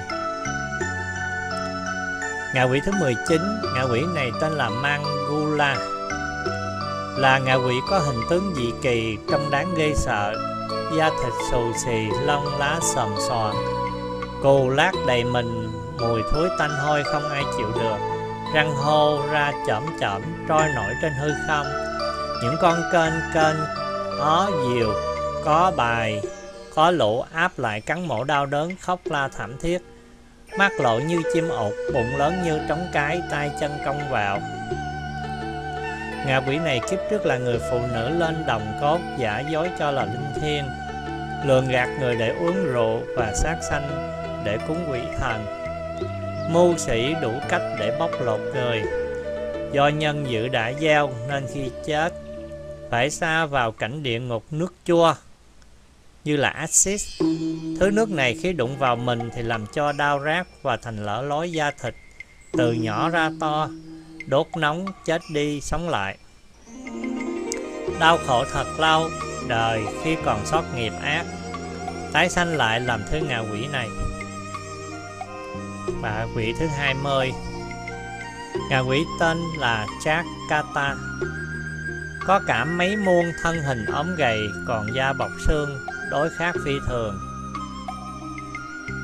Ngạ quỷ thứ 19. Ngạ quỷ này tên là Mangula, là ngạ quỷ có hình tướng dị kỳ, trông đáng ghê sợ, da thịt xù xì, lông lá xòm xò, cù lát đầy mình, mùi thối tanh hôi không ai chịu được, răng hô ra chởm chởm, trôi nổi trên hư không. Những con kênh ó diều có bài có lũ áp lại cắn mổ đau đớn, khóc la thảm thiết, mắt lộ như chim ột, bụng lớn như trống cái, tay chân cong vào. Ngạ quỷ này kiếp trước là người phụ nữ lên đồng cốt, giả dối cho là linh thiêng, lường gạt người để uống rượu và sát sanh để cúng quỷ thần, mưu sĩ đủ cách để bóc lột người. Do nhân dự đã gieo nên khi chết phải sa vào cảnh địa ngục nước chua như là axit. Thứ nước này khi đụng vào mình thì làm cho đau rát và thành lở lối da thịt, từ nhỏ ra to, đốt nóng, chết đi sống lại, đau khổ thật lâu đời. Khi còn sót nghiệp ác, tái sanh lại làm thứ ngạ quỷ này. Và quỷ thứ 20. Ngạ quỷ tên là Chakata, có cả mấy muôn, thân hình ốm gầy, còn da bọc xương, đối khác phi thường.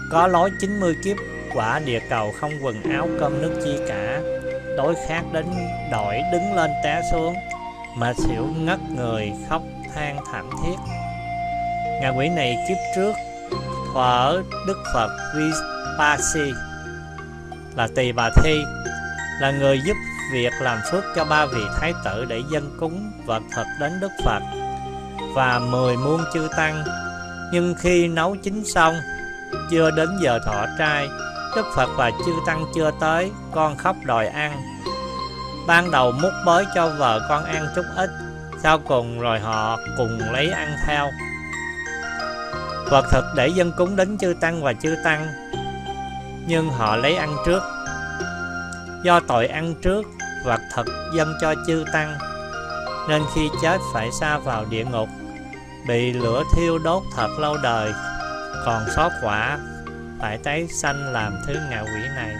có lối 90 kiếp, quả địa cầu không quần áo cơm nước chi cả. Đối khác đến đội đứng lên té xuống, mà xỉu ngất người khóc than thảm thiết. Ngạ quỷ này kiếp trước thuở Đức Phật Vipassi là Tỳ Bà Thi, là người giúp việc làm phước cho 3 vị thái tử để dâng cúng vật thực đến Đức Phật và 10 muôn chư tăng. Nhưng khi nấu chín xong, chưa đến giờ thọ trai, Đức Phật và chư tăng chưa tới, con khóc đòi ăn. Ban đầu múc bới cho vợ con ăn chút ít, sau cùng rồi họ cùng lấy ăn theo. Vật thực để dâng cúng đến chư tăng và chư tăng, nhưng họ lấy ăn trước. Do tội ăn trước vật thực dâng cho chư tăng, nên khi chết phải sa vào địa ngục, bị lửa thiêu đốt thật lâu đời, còn sót quả phải tái sanh làm thứ ngạ quỷ này.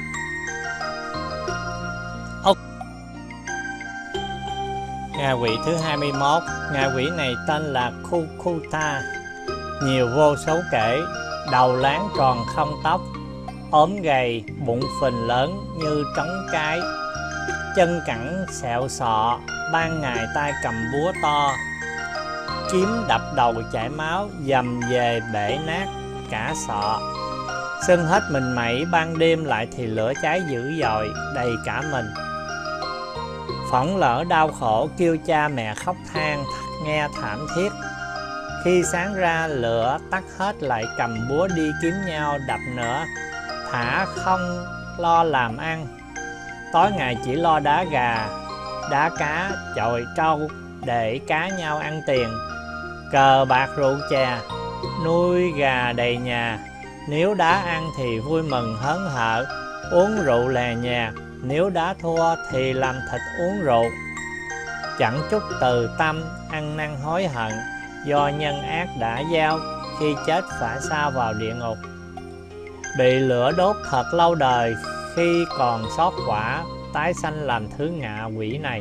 Ngạ quỷ thứ 21. Ngạ quỷ này tên là Khukuta, nhiều vô số kể, đầu láng tròn không tóc, ốm gầy, bụng phình lớn như trống cái, chân cẳng sẹo sọ, ban ngày tay cầm búa to, kiếm đập đầu chảy máu, dầm về bể nát cả sọ. Sưng hết mình mẩy, ban đêm lại thì lửa cháy dữ dội đầy cả mình. Phỏng lỡ đau khổ, kêu cha mẹ khóc than nghe thảm thiết. Khi sáng ra lửa tắt hết, lại cầm búa đi kiếm nhau đập nữa, thả không lo làm ăn. Tối ngày chỉ lo đá gà, đá cá, chọi trâu để cá nhau ăn tiền. Cờ bạc rượu chè, nuôi gà đầy nhà. Nếu đá ăn thì vui mừng hớn hở, uống rượu lè nhà. Nếu đá thua thì làm thịt uống rượu. Chẳng chút từ tâm, ăn năn hối hận, do nhân ác đã gieo, khi chết phải sa vào địa ngục. Bị lửa đốt thật lâu đời, khi còn sót quả, tái sanh làm thứ ngạ quỷ này.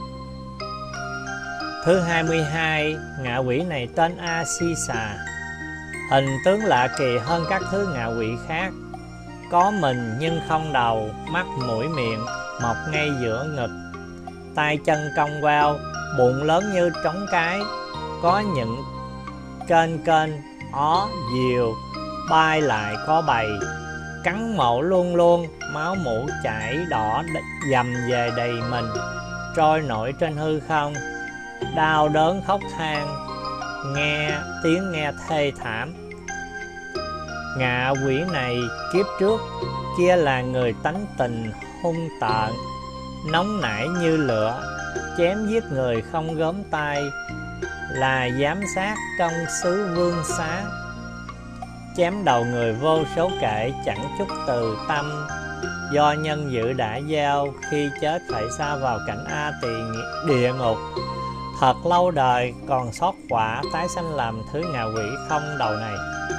Thứ 22. Ngạ quỷ này tên A-si-xà, hình tướng lạ kỳ hơn các thứ ngạ quỷ khác. Có mình nhưng không đầu, mắt mũi miệng, mọc ngay giữa ngực, tay chân cong queo, bụng lớn như trống cái, có những kênh ó diều, bay lại có bầy, cắn mổ luôn luôn, máu mũ chảy đỏ dầm về đầy mình, trôi nổi trên hư không, đau đớn khóc than, tiếng nghe thê thảm. Ngạ quỷ này kiếp trước kia là người tánh tình hung tợn, nóng nảy như lửa, chém giết người không gớm tay, là giám sát trong xứ Vương Xá, chém đầu người vô số kể, chẳng chút từ tâm. Do nhân dữ đã gieo, khi chết phải sa vào cảnh A Tỳ địa ngục thật lâu đời, còn sót quả tái sanh làm thứ ngạ quỷ không đầu này.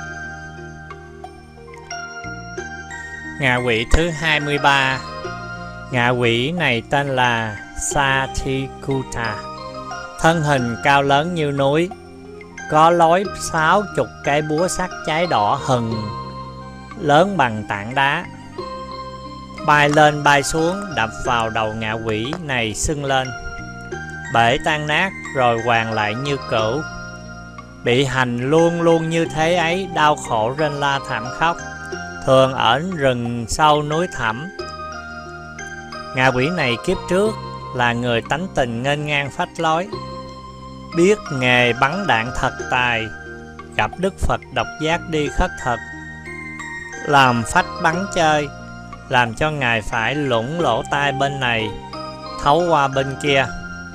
Ngạ quỷ thứ 23. Ngạ quỷ này tên là Satikuta, thân hình cao lớn như núi, có lối 60 cái búa sắt cháy đỏ hừng, lớn bằng tảng đá, bay lên bay xuống đập vào đầu ngạ quỷ này sưng lên, bể tan nát rồi hoàn lại như cũ. Bị hành luôn luôn như thế ấy, đau khổ rên la thảm khóc, thường ở rừng sâu núi thẳm. Ngạ quỷ này kiếp trước là người tánh tình nghênh ngang phách lối, biết nghề bắn đạn thật tài, gặp Đức Phật độc giác đi khất thực, làm phách bắn chơi, làm cho Ngài phải lũng lỗ tai bên này, thấu qua bên kia.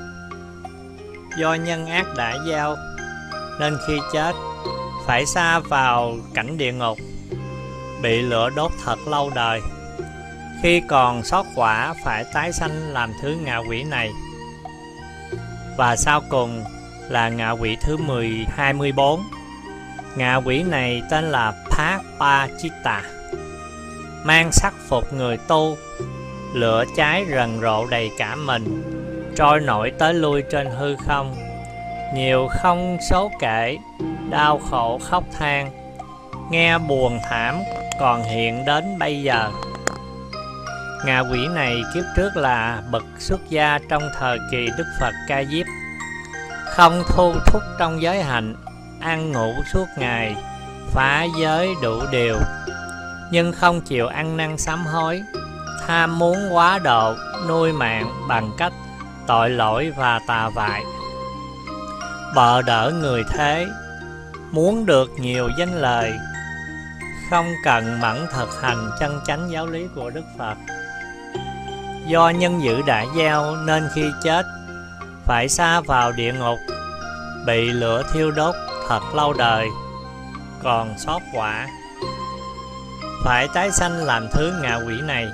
Do nhân ác đã gieo, nên khi chết phải sa vào cảnh địa ngục, bị lửa đốt thật lâu đời. Khi còn sót quả phải tái sanh làm thứ ngạ quỷ này. Và sau cùng là ngạ quỷ thứ 24. Ngạ quỷ này tên là Papachita, mang sắc phục người tu, lửa cháy rần rộ đầy cả mình, trôi nổi tới lui trên hư không, nhiều không số kể, đau khổ khóc than. nghe buồn thảm còn hiện đến bây giờ. Ngạ quỷ này kiếp trước là bậc xuất gia trong thời kỳ Đức Phật Ca Diếp, không thu thúc trong giới hạnh, ăn ngủ suốt ngày, phá giới đủ điều, nhưng không chịu ăn năn sám hối, tham muốn quá độ, nuôi mạng bằng cách tội lỗi và tà vại, bợ đỡ người thế, muốn được nhiều danh lời, không cần mẫn thực hành chân chánh giáo lý của Đức Phật. Do nhân dữ đã gieo nên khi chết phải sa vào địa ngục, bị lửa thiêu đốt thật lâu đời, còn sót quả phải tái sanh làm thứ ngạ quỷ này.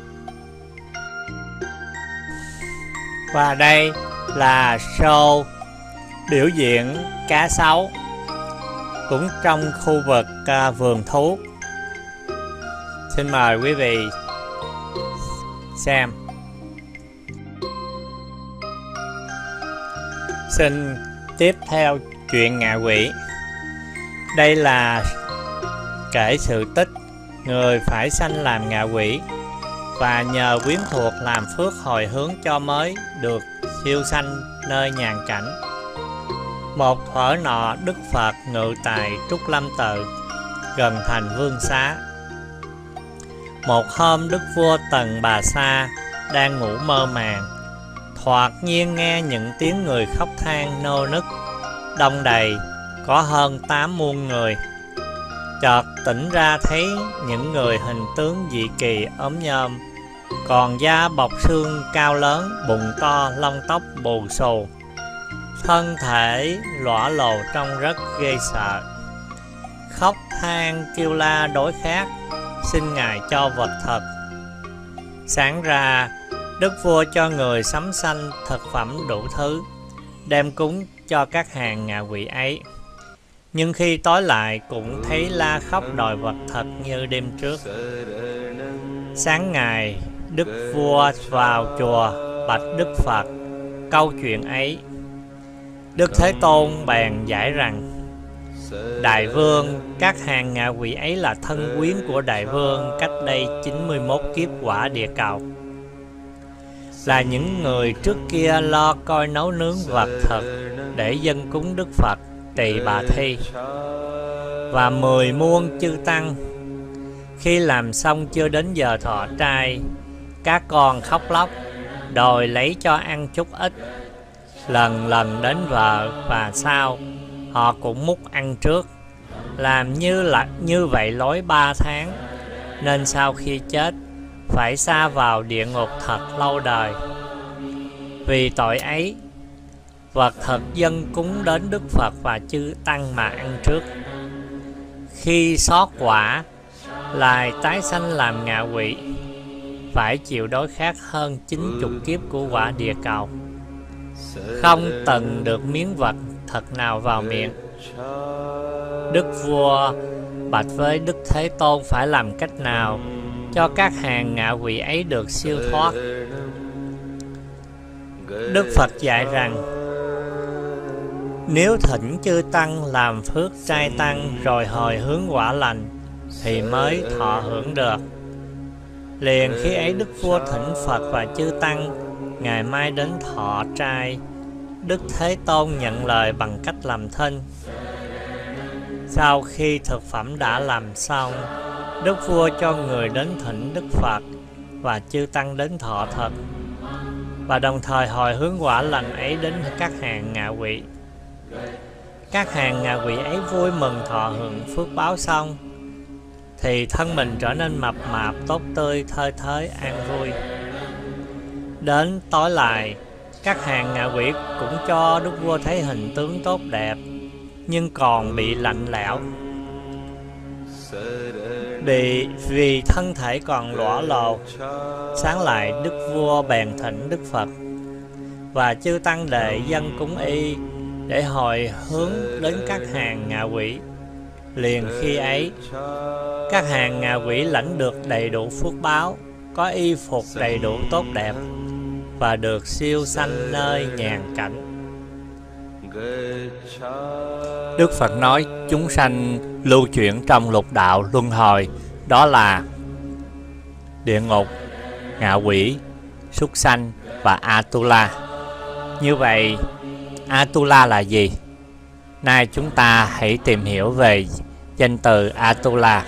Và đây là show biểu diễn cá sấu cũng trong khu vực vườn thú. Xin mời quý vị xem. Xin tiếp theo chuyện ngạ quỷ. Đây là kể sự tích người phải sanh làm ngạ quỷ và nhờ quyến thuộc làm phước hồi hướng cho mới được siêu sanh nơi nhàn cảnh. Một thuở nọ, Đức Phật ngự tại Trúc Lâm Tự gần thành Vương Xá. Một hôm, Đức vua Tần Bà Sa đang ngủ mơ màng, thoạt nhiên nghe những tiếng người khóc than nô nức đông đầy, có hơn 8 muôn người. Chợt tỉnh ra thấy những người hình tướng dị kỳ ốm nhom, còn da bọc xương cao lớn, bụng to, lông tóc bù xù, thân thể lõa lồ trông rất ghê sợ. Khóc than kêu la đối khát, xin Ngài cho vật thật. Sáng ra, Đức vua cho người sắm sanh thực phẩm đủ thứ, đem cúng cho các hàng ngạ quỷ ấy. Nhưng khi tối lại cũng thấy la khóc đòi vật thật như đêm trước. Sáng ngày, Đức vua vào chùa bạch Đức Phật câu chuyện ấy. Đức Thế Tôn bèn giải rằng: Đại vương, các hàng ngạ quỷ ấy là thân quyến của Đại vương cách đây 91 kiếp quả địa cầu, là những người trước kia lo coi nấu nướng vật thực để dâng cúng Đức Phật Tỳ Bà Thi và 10 muôn chư tăng. Khi làm xong chưa đến giờ thọ trai, các con khóc lóc đòi lấy cho ăn chút ít. Lần lần đến vợ và sau, họ cũng múc ăn trước, làm như vậy lối 3 tháng, nên sau khi chết phải sa vào địa ngục thật lâu đời. Vì tội ấy, vật thực dân cúng đến Đức Phật và chư tăng mà ăn trước. Khi xót quả, lại tái sanh làm ngạ quỷ, phải chịu đói khát hơn 90 kiếp của quả địa cầu, không từng được miếng vật thật nào vào miệng. Đức vua bạch với Đức Thế Tôn phải làm cách nào cho các hàng ngạ quỷ ấy được siêu thoát. Đức Phật dạy rằng: Nếu thỉnh chư tăng làm phước trai tăng rồi hồi hướng quả lành thì mới thọ hưởng được. Liền khi ấy Đức vua thỉnh Phật và chư tăng ngày mai đến thọ trai. Đức Thế Tôn nhận lời bằng cách làm thinh. Sau khi thực phẩm đã làm xong, Đức vua cho người đến thỉnh Đức Phật và chư tăng đến thọ thật, và đồng thời hồi hướng quả lành ấy đến các hàng ngạ quỷ. Các hàng ngạ quỷ ấy vui mừng thọ hưởng phước báo xong, thì thân mình trở nên mập mạp, tốt tươi, thơi thới, an vui. Đến tối lại, các hàng ngạ quỷ cũng cho Đức vua thấy hình tướng tốt đẹp, nhưng còn bị lạnh lẽo. Vì thân thể còn lõa lồ. Sáng lại, Đức vua bèn thỉnh Đức Phật và chư tăng đệ dân cúng y để hồi hướng đến các hàng ngạ quỷ. Liền khi ấy, các hàng ngạ quỷ lãnh được đầy đủ phước báo, có y phục đầy đủ tốt đẹp và được siêu sanh nơi nhàn cảnh. Đức Phật nói: chúng sanh lưu chuyển trong lục đạo luân hồi, đó là địa ngục, ngạ quỷ, súc sanh và Atula. Như vậy, Atula là gì? Nay chúng ta hãy tìm hiểu về danh từ Atula.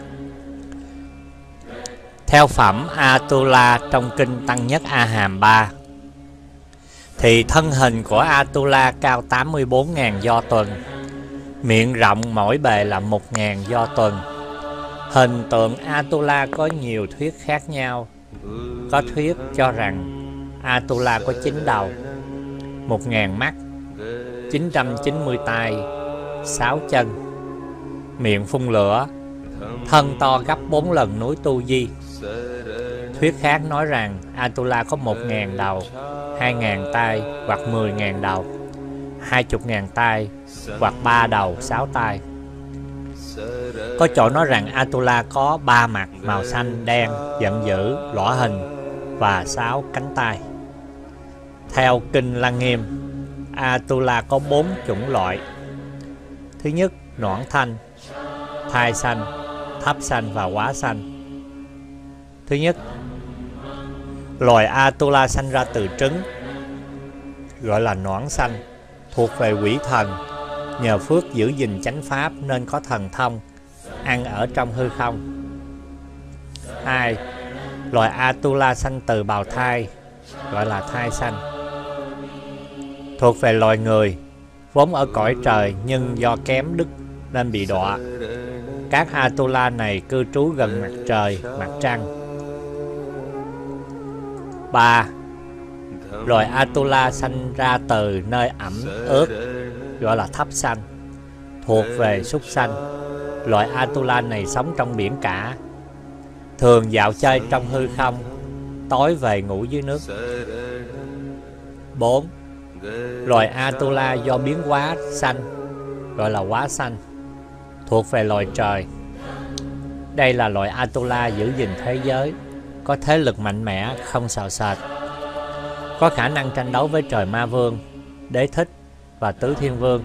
Theo phẩm Atula trong kinh Tăng Nhất A Hàm 3, thì thân hình của Atula cao 84.000 do tuần, miệng rộng mỗi bề là 1.000 do tuần. Hình tượng Atula có nhiều thuyết khác nhau. Có thuyết cho rằng Atula có 9 đầu, 1.000 mắt, 990 tay, 6 chân, miệng phun lửa, thân to gấp 4 lần núi Tu Di. Thuyết khác nói rằng Atula có 1.000 đầu, 2.000 tay hoặc 10.000 đầu, 20.000 tay hoặc 3 đầu, 6 tay. Có chỗ nói rằng Atula có 3 mặt màu xanh, đen, giận dữ, lõa hình và 6 cánh tay. Theo kinh Lăng Nghiêm, Atula có 4 chủng loại. Thứ nhất, noãn thanh, thai sanh, thấp sanh và quá sanh. Thứ nhất, loài Atula sanh ra từ trứng, gọi là noãn sanh, thuộc về quỷ thần, nhờ phước giữ gìn chánh pháp nên có thần thông, ăn ở trong hư không. 2. Loài Atula sanh từ bào thai, gọi là thai sanh, thuộc về loài người, vốn ở cõi trời nhưng do kém đức nên bị đọa. Các Atula này cư trú gần mặt trời, mặt trăng. 3. Loài Atula sanh ra từ nơi ẩm ướt, gọi là thấp sanh, thuộc về súc sanh. Loài Atula này sống trong biển cả, thường dạo chơi trong hư không, tối về ngủ dưới nước. 4. Loài Atula do biến hóa sanh, gọi là hóa sanh, thuộc về loài trời. Đây là loài Atula giữ gìn thế giới, có thế lực mạnh mẽ, không sợ sệt, có khả năng tranh đấu với trời Ma Vương, Đế Thích và Tứ Thiên Vương.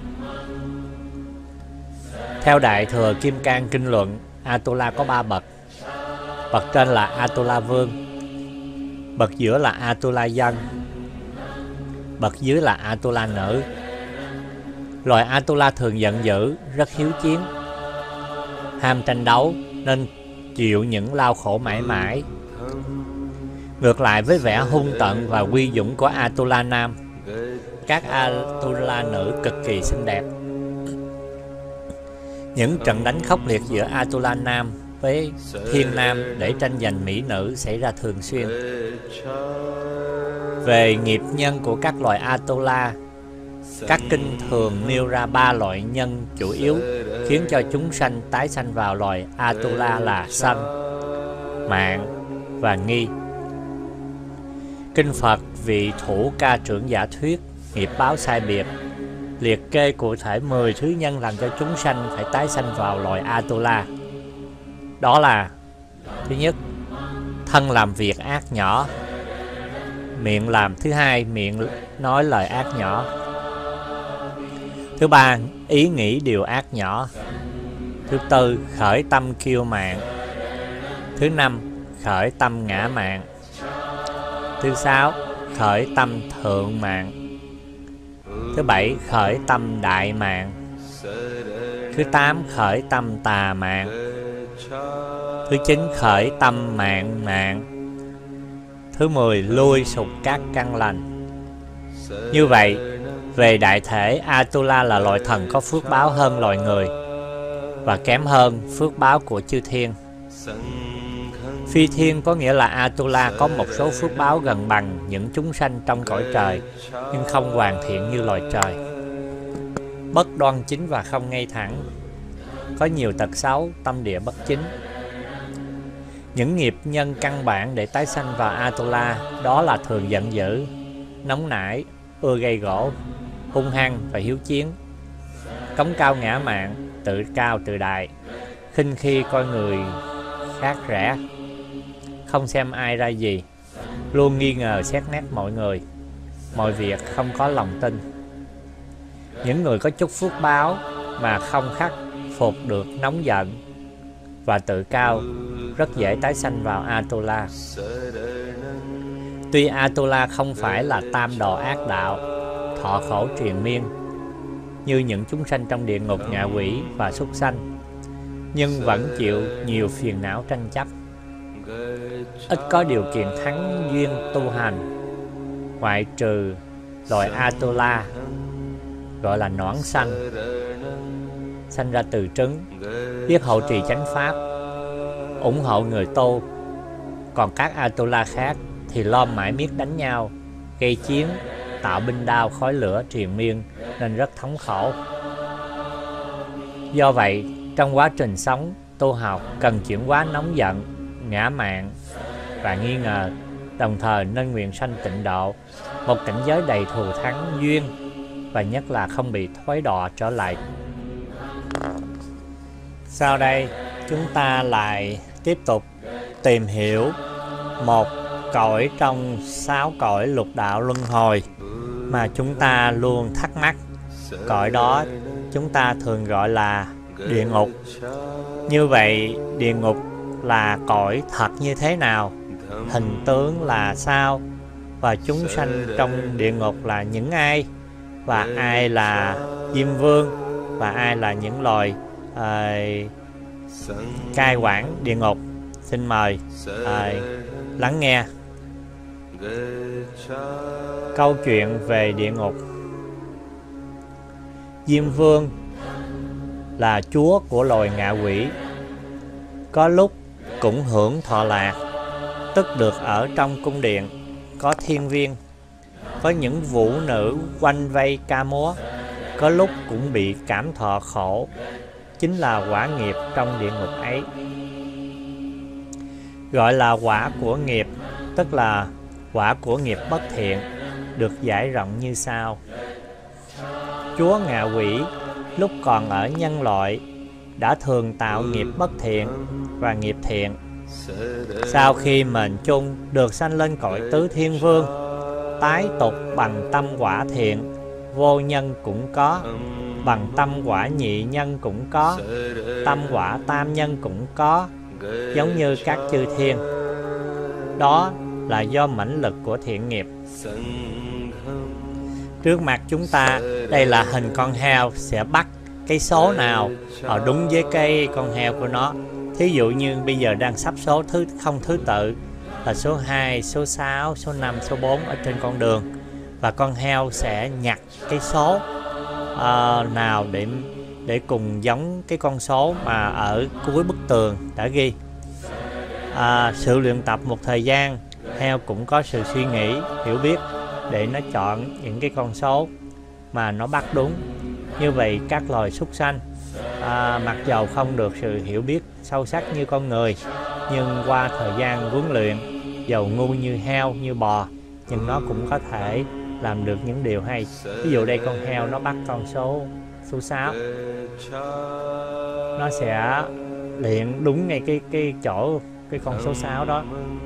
Theo Đại Thừa Kim Cang Kinh Luận, Atula có 3 bậc. Bậc trên là Atula Vương, bậc giữa là Atula Dân, bậc dưới là Atula Nữ. Loài Atula thường giận dữ, rất hiếu chiến, ham tranh đấu nên chịu những lao khổ mãi mãi. Ngược lại với vẻ hung tợn và uy dũng của Atula Nam, các Atula Nữ cực kỳ xinh đẹp. Những trận đánh khốc liệt giữa Atula Nam với Thiên Nam để tranh giành mỹ nữ xảy ra thường xuyên. Về nghiệp nhân của các loài Atula, các kinh thường nêu ra 3 loại nhân chủ yếu khiến cho chúng sanh tái sanh vào loài Atula là sân, mạng và nghi. Kinh Phật vị Thủ Ca Trưởng Giả Thuyết nghiệp báo sai biệt, liệt kê cụ thể 10 thứ nhân làm cho chúng sanh phải tái sanh vào loài Atula. Đó là: thứ nhất, thân làm việc ác nhỏ, miệng làm; thứ hai, miệng nói lời ác nhỏ; thứ ba, ý nghĩ điều ác nhỏ; thứ tư, khởi tâm kiêu mạn; thứ năm, khởi tâm ngã mạn; thứ sáu, khởi tâm thượng mạn; thứ bảy, khởi tâm đại mạn; thứ tám, khởi tâm tà mạn; thứ chín, khởi tâm mạn mạn; thứ 10, lui sục các căn lành. Như vậy, về đại thể, Atula là loài thần có phước báo hơn loài người và kém hơn phước báo của chư thiên. Phi thiên có nghĩa là Atula có một số phước báo gần bằng những chúng sanh trong cõi trời, nhưng không hoàn thiện như loài trời. Bất đoan chính và không ngay thẳng, có nhiều tật xấu, tâm địa bất chính. Những nghiệp nhân căn bản để tái sanh vào Atula đó là thường giận dữ, nóng nảy, ưa gây gổ, hung hăng và hiếu chiến, cống cao ngã mạn, tự cao tự đại, khinh khi coi người khác rẻ, không xem ai ra gì, luôn nghi ngờ xét nét mọi người, mọi việc không có lòng tin. Những người có chút phước báo mà không khắc phục được nóng giận và tự cao, rất dễ tái sanh vào Atula. Tuy Atula không phải là tam đồ ác đạo, thọ khổ triền miên như những chúng sanh trong địa ngục ngạ quỷ và súc sanh, nhưng vẫn chịu nhiều phiền não tranh chấp, ít có điều kiện thắng duyên tu hành, ngoại trừ loài Atula gọi là noãn sanh, sanh ra từ trứng, biết hộ trì chánh pháp, ủng hộ người tu. Còn các Atula khác thì lom mãi miết đánh nhau, gây chiến, tạo binh đao khói lửa triền miên nên rất thống khổ. Do vậy, trong quá trình sống, tu học cần chuyển hóa nóng giận, ngã mạn và nghi ngờ, đồng thời nên nguyện sanh tịnh độ, một cảnh giới đầy thù thắng duyên, và nhất là không bị thối đọa trở lại. Sau đây, chúng ta lại tiếp tục tìm hiểu một cõi trong 6 cõi lục đạo luân hồi mà chúng ta luôn thắc mắc. Cõi đó chúng ta thường gọi là địa ngục. Như vậy, địa ngục là cõi thật như thế nào? Hình tướng là sao? Và chúng sanh trong địa ngục là những ai? Và ai là Diêm Vương? Và ai là những loài cai quản địa ngục? Xin mời lắng nghe. Câu chuyện về địa ngục. Diêm Vương là chúa của loài ngạ quỷ, có lúc cũng hưởng thọ lạc, tức được ở trong cung điện có thiên viên, có những vũ nữ quanh vây ca múa, có lúc cũng bị cảm thọ khổ, chính là quả nghiệp trong địa ngục ấy. Gọi là quả của nghiệp, tức là quả của nghiệp bất thiện, được giải rộng như sau. Chúa ngạ quỷ lúc còn ở nhân loại đã thường tạo nghiệp bất thiện và nghiệp thiện. Sau khi mệnh chung được sanh lên cõi tứ thiên vương, tái tục bằng tâm quả thiện, vô nhân cũng có, bằng tâm quả nhị nhân cũng có, tâm quả tam nhân cũng có, giống như các chư thiên. Đó là do mãnh lực của thiện nghiệp. Trước mặt chúng ta, đây là hình con heo sẽ bắt cái số nào đúng với cái con heo của nó. Thí dụ như bây giờ đang sắp số không thứ tự là số 2, số 6, số 5, số 4 ở trên con đường. Và con heo sẽ nhặt cái số nào để cùng giống cái con số mà ở cuối bức tường đã ghi. Sự luyện tập một thời gian, heo cũng có sự suy nghĩ, hiểu biết để nó chọn những cái con số mà nó bắt đúng. Như vậy các loài súc sanh mặc dầu không được sự hiểu biết sâu sắc như con người, nhưng qua thời gian huấn luyện, dầu ngu như heo, như bò, nhưng nó cũng có thể làm được những điều hay. Ví dụ đây con heo nó bắt con số 6, nó sẽ luyện đúng ngay cái chỗ cái con số 6 đó.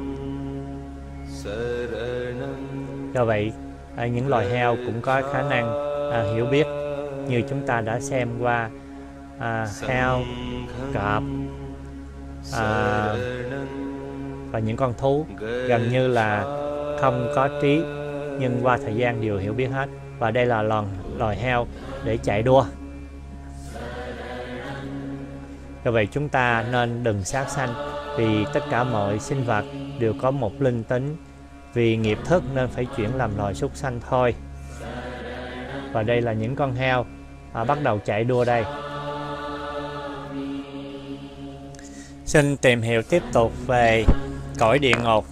Do vậy những loài heo cũng có khả năng hiểu biết, như chúng ta đã xem qua heo, cọp và những con thú gần như là không có trí, nhưng qua thời gian đều hiểu biết hết. Và đây là loài heo để chạy đua. Do vậy chúng ta nên đừng sát sanh, vì tất cả mọi sinh vật đều có một linh tính, vì nghiệp thức nên phải chuyển làm loài súc sanh thôi. Và đây là những con heo bắt đầu chạy đua đây. Xin tìm hiểu tiếp tục về cõi địa ngục.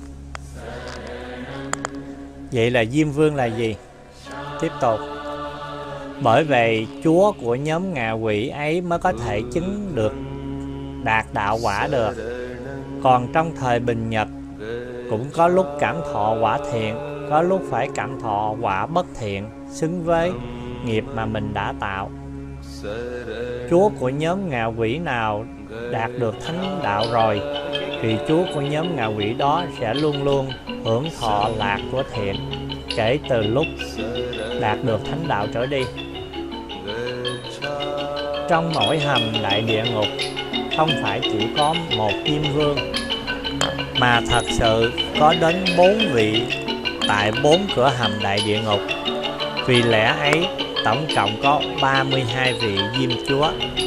Vậy là Diêm Vương là gì? Tiếp tục. Bởi vậy chúa của nhóm ngạ quỷ ấy mới có thể chứng được đạt đạo quả được. Còn trong thời bình nhật cũng có lúc cảm thọ quả thiện, có lúc phải cảm thọ quả bất thiện, xứng với nghiệp mà mình đã tạo. Chúa của nhóm ngạ quỷ nào đạt được thánh đạo rồi, thì chúa của nhóm ngạ quỷ đó sẽ luôn luôn hưởng thọ lạc của thiện kể từ lúc đạt được thánh đạo trở đi. Trong mỗi hầm đại địa ngục không phải chỉ có một Diêm Vương, mà thật sự có đến 4 vị tại 4 cửa hầm đại địa ngục. Vì lẽ ấy, tổng cộng có 32 vị Diêm Chúa.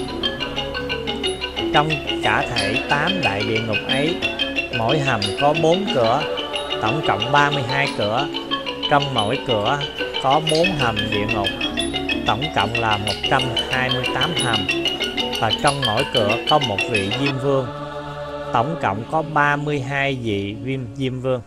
Trong cả thể 8 đại địa ngục ấy, mỗi hầm có 4 cửa, tổng cộng 32 cửa. Trong mỗi cửa có 4 hầm địa ngục, tổng cộng là 128 hầm. Và trong mỗi cửa có một vị Diêm Vương, tổng cộng có 32 vị Diêm Vương.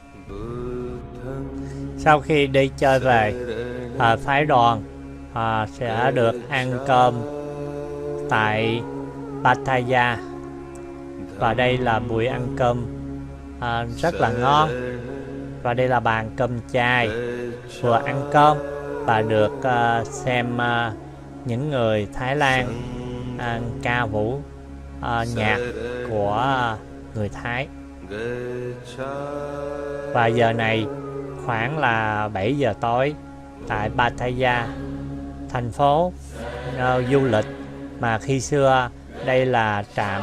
Sau khi đi chơi về, phái đoàn sẽ được ăn cơm tại Pattaya. Và đây là buổi ăn cơm rất là ngon. Và đây là bàn cơm chay. Vừa ăn cơm và được xem những người Thái Lan ca vũ nhạc của người Thái. Và giờ này khoảng là 7 giờ tối tại Pattaya, thành phố du lịch mà khi xưa đây là trạm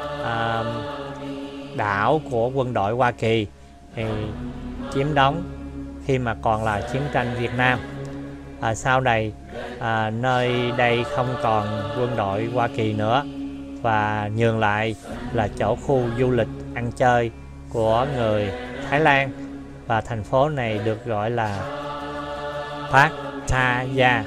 đảo của quân đội Hoa Kỳ thì chiếm đóng khi mà còn là chiến tranh Việt Nam. Sau này nơi đây không còn quân đội Hoa Kỳ nữa và nhường lại là chỗ khu du lịch ăn chơi của người Thái Lan, và thành phố này được gọi là Pattaya.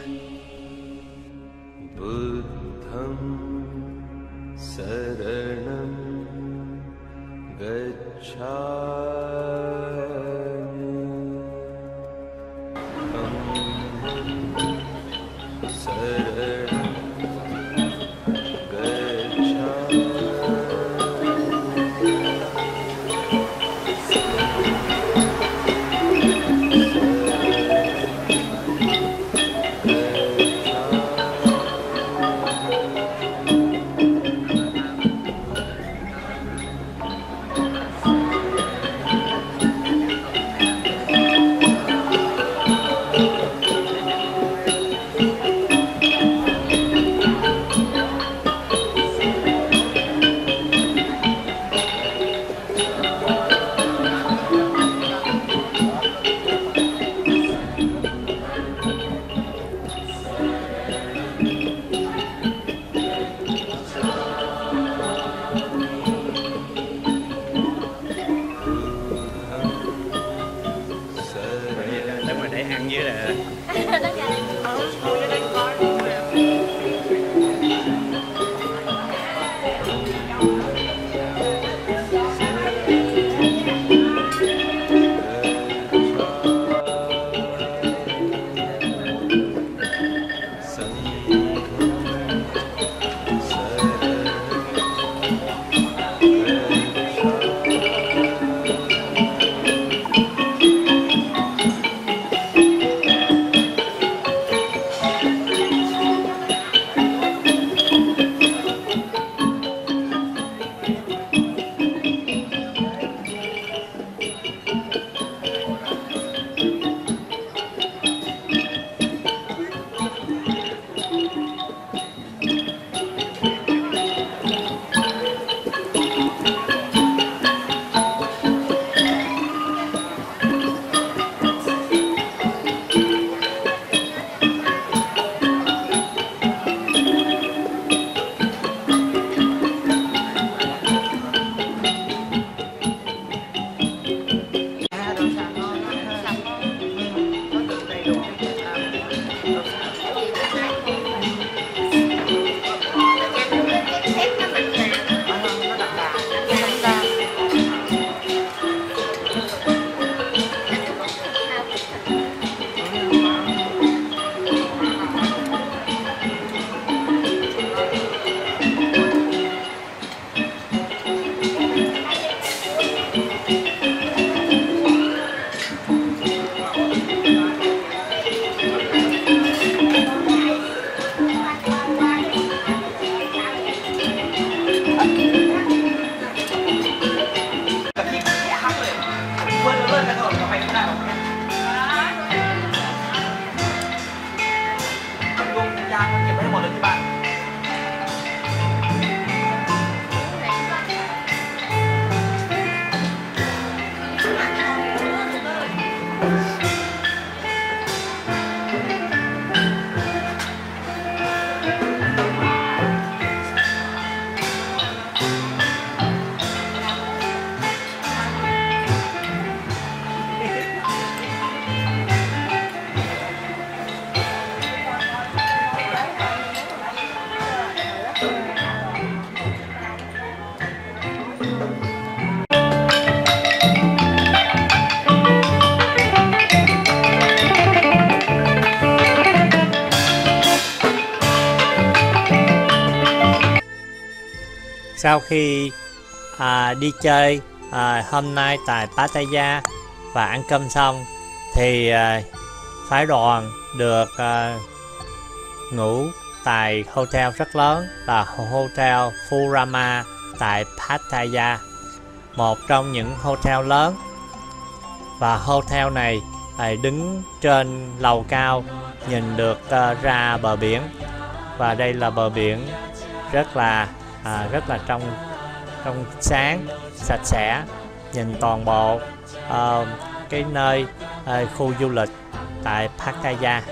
Sau khi đi chơi hôm nay tại Pattaya và ăn cơm xong thì phái đoàn được ngủ tại hotel rất lớn là Hotel Furama tại Pattaya, một trong những hotel lớn. Và hotel này đứng trên lầu cao nhìn được ra bờ biển, và đây là bờ biển rất là trong sáng, sạch sẽ, nhìn toàn bộ cái nơi khu du lịch tại Pattaya.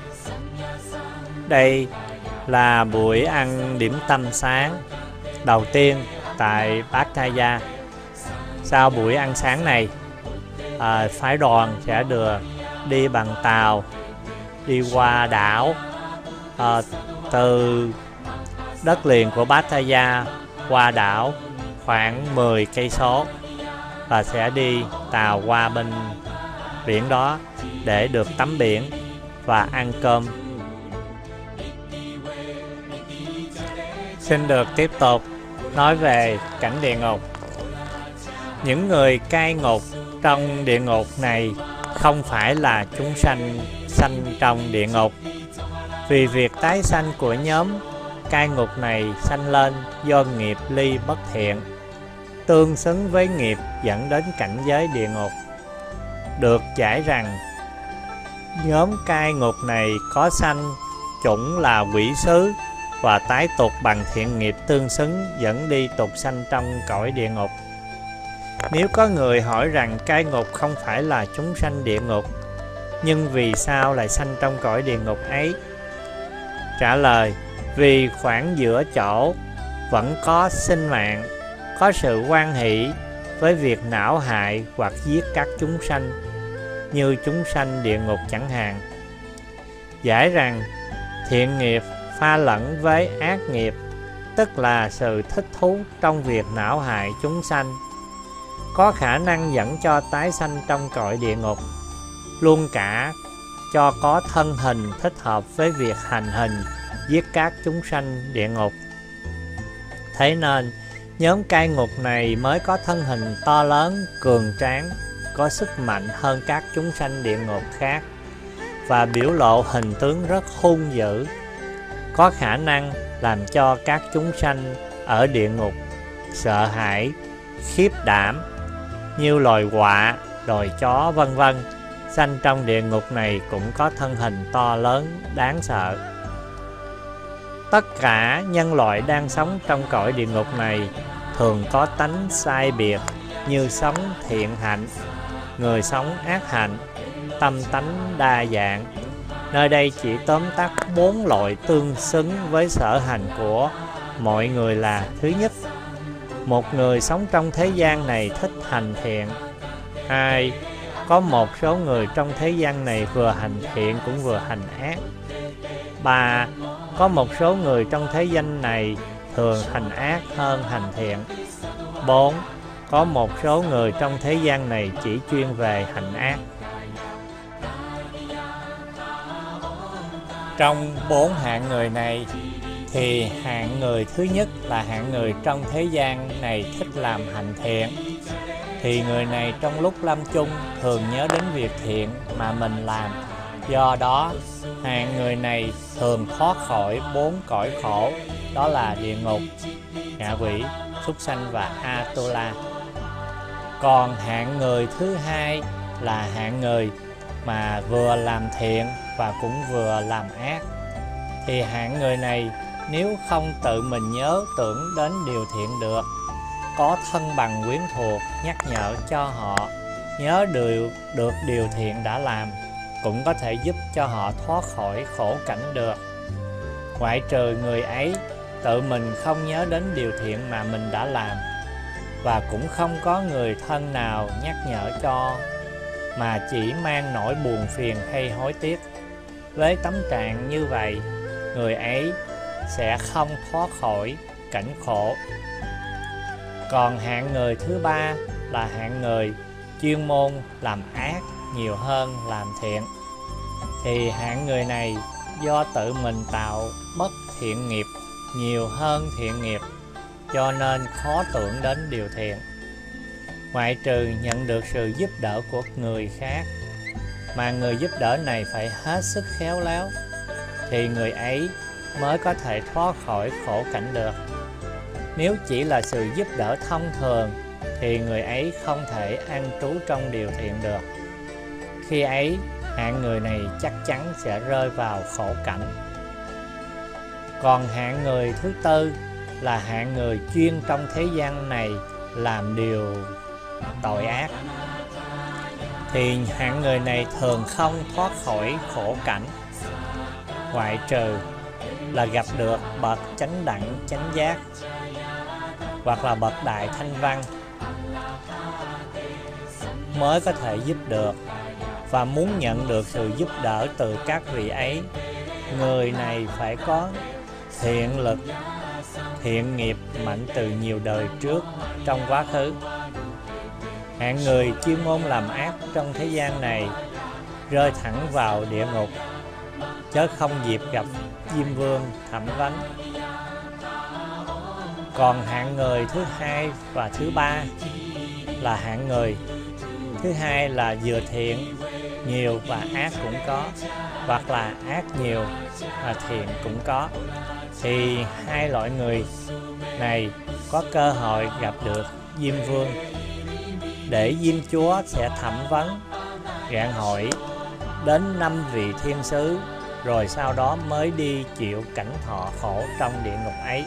Đây là buổi ăn điểm tâm sáng đầu tiên tại Pattaya. Sau buổi ăn sáng này, phái đoàn sẽ được đi bằng tàu đi qua đảo, từ đất liền của Pattaya qua đảo khoảng 10 cây số, và sẽ đi tàu qua bên biển đó để được tắm biển và ăn cơm. Xin được tiếp tục nói về cảnh địa ngục. Những người cai ngục trong địa ngục này không phải là chúng sanh trong địa ngục, vì việc tái sanh của nhóm cai ngục này sanh lên do nghiệp ly bất thiện, tương xứng với nghiệp dẫn đến cảnh giới địa ngục. Được giải rằng nhóm cai ngục này có sanh chủng là quỷ sứ và tái tục bằng thiện nghiệp tương xứng dẫn đi tục sanh trong cõi địa ngục. Nếu có người hỏi rằng cai ngục không phải là chúng sanh địa ngục, nhưng vì sao lại sanh trong cõi địa ngục ấy? Trả lời: vì khoảng giữa chỗ vẫn có sinh mạng, có sự hoan hỷ với việc não hại hoặc giết các chúng sanh, như chúng sanh địa ngục chẳng hạn. Giải rằng thiện nghiệp pha lẫn với ác nghiệp, tức là sự thích thú trong việc não hại chúng sanh, có khả năng dẫn cho tái sanh trong cõi địa ngục, luôn cả cho có thân hình thích hợp với việc hành hình giết các chúng sanh địa ngục. Thế nên nhóm cai ngục này mới có thân hình to lớn, cường tráng, có sức mạnh hơn các chúng sanh địa ngục khác, và biểu lộ hình tướng rất hung dữ, có khả năng làm cho các chúng sanh ở địa ngục sợ hãi, khiếp đảm, như loài quạ, loài chó vân vân. Sanh trong địa ngục này cũng có thân hình to lớn đáng sợ. Tất cả nhân loại đang sống trong cõi địa ngục này thường có tánh sai biệt, như sống thiện hạnh, người sống ác hạnh, tâm tánh đa dạng. Nơi đây chỉ tóm tắt 4 loại tương xứng với sở hành của mọi người là: thứ nhất, một người sống trong thế gian này thích hành thiện. 2. Có một số người trong thế gian này vừa hành thiện cũng vừa hành ác. 3. Có một số người trong thế gian này thường hành ác hơn hành thiện. 4. Có một số người trong thế gian này chỉ chuyên về hành ác. Trong 4 hạng người này thì hạng người thứ nhất là hạng người trong thế gian này thích làm hành thiện. Thì người này trong lúc lâm chung thường nhớ đến việc thiện mà mình làm. Do đó, hạng người này thường thoát khỏi 4 cõi khổ, đó là địa ngục, ngạ quỷ, súc sanh và Atula. Còn hạng người thứ hai là hạng người mà vừa làm thiện và cũng vừa làm ác. Thì hạng người này nếu không tự mình nhớ tưởng đến điều thiện được, có thân bằng quyến thuộc nhắc nhở cho họ nhớ được điều thiện đã làm, cũng có thể giúp cho họ thoát khỏi khổ cảnh được. Ngoại trừ người ấy tự mình không nhớ đến điều thiện mà mình đã làm, và cũng không có người thân nào nhắc nhở cho, mà chỉ mang nỗi buồn phiền hay hối tiếc. Với tâm trạng như vậy, người ấy sẽ không thoát khỏi cảnh khổ. Còn hạng người thứ ba là hạng người chuyên môn làm ác nhiều hơn làm thiện. Thì hạng người này do tự mình tạo bất thiện nghiệp nhiều hơn thiện nghiệp, cho nên khó tưởng đến điều thiện. Ngoại trừ nhận được sự giúp đỡ của người khác, mà người giúp đỡ này phải hết sức khéo léo, thì người ấy mới có thể thoát khỏi khổ cảnh được. Nếu chỉ là sự giúp đỡ thông thường, thì người ấy không thể an trú trong điều thiện được. Khi ấy, hạng người này chắc chắn sẽ rơi vào khổ cảnh. Còn hạng người thứ tư là hạng người chuyên trong thế gian này làm điều tội ác, thì hạng người này thường không thoát khỏi khổ cảnh, ngoại trừ là gặp được bậc chánh đẳng chánh giác hoặc là bậc đại thanh văn mới có thể giúp được. Và muốn nhận được sự giúp đỡ từ các vị ấy, người này phải có thiện lực, thiện nghiệp mạnh từ nhiều đời trước trong quá khứ. Hạng người chuyên môn làm ác trong thế gian này rơi thẳng vào địa ngục, chớ không dịp gặp Diêm Vương thẩm vấn. Còn hạng người thứ hai và thứ ba là hạng người thứ hai là vừa thiện nhiều và ác cũng có, hoặc là ác nhiều và thiện cũng có. Thì hai loại người này có cơ hội gặp được Diêm Vương, để Diêm Chúa sẽ thẩm vấn gạn hỏi đến 5 vị thiên sứ, rồi sau đó mới đi chịu cảnh thọ khổ trong địa ngục ấy.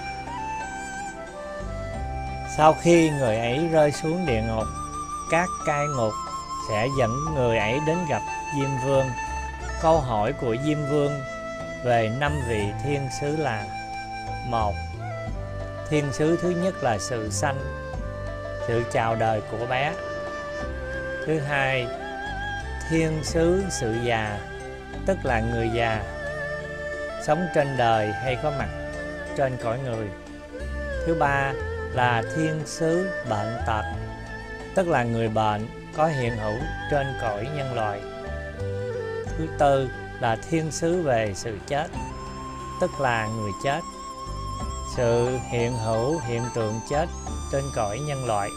Sau khi người ấy rơi xuống địa ngục, các cai ngục sẽ dẫn người ấy đến gặp Diêm Vương. Câu hỏi của Diêm Vương về 5 vị thiên sứ là: 1. Thiên sứ thứ nhất là sự sanh, sự chào đời của bé. Thứ hai, thiên sứ sự già, tức là người già, sống trên đời hay có mặt trên cõi người. Thứ ba là thiên sứ bệnh tật, tức là người bệnh có hiện hữu trên cõi nhân loại. Thứ tư là thiên sứ về sự chết, tức là người chết, sự hiện hữu hiện tượng chết trên cõi nhân loại.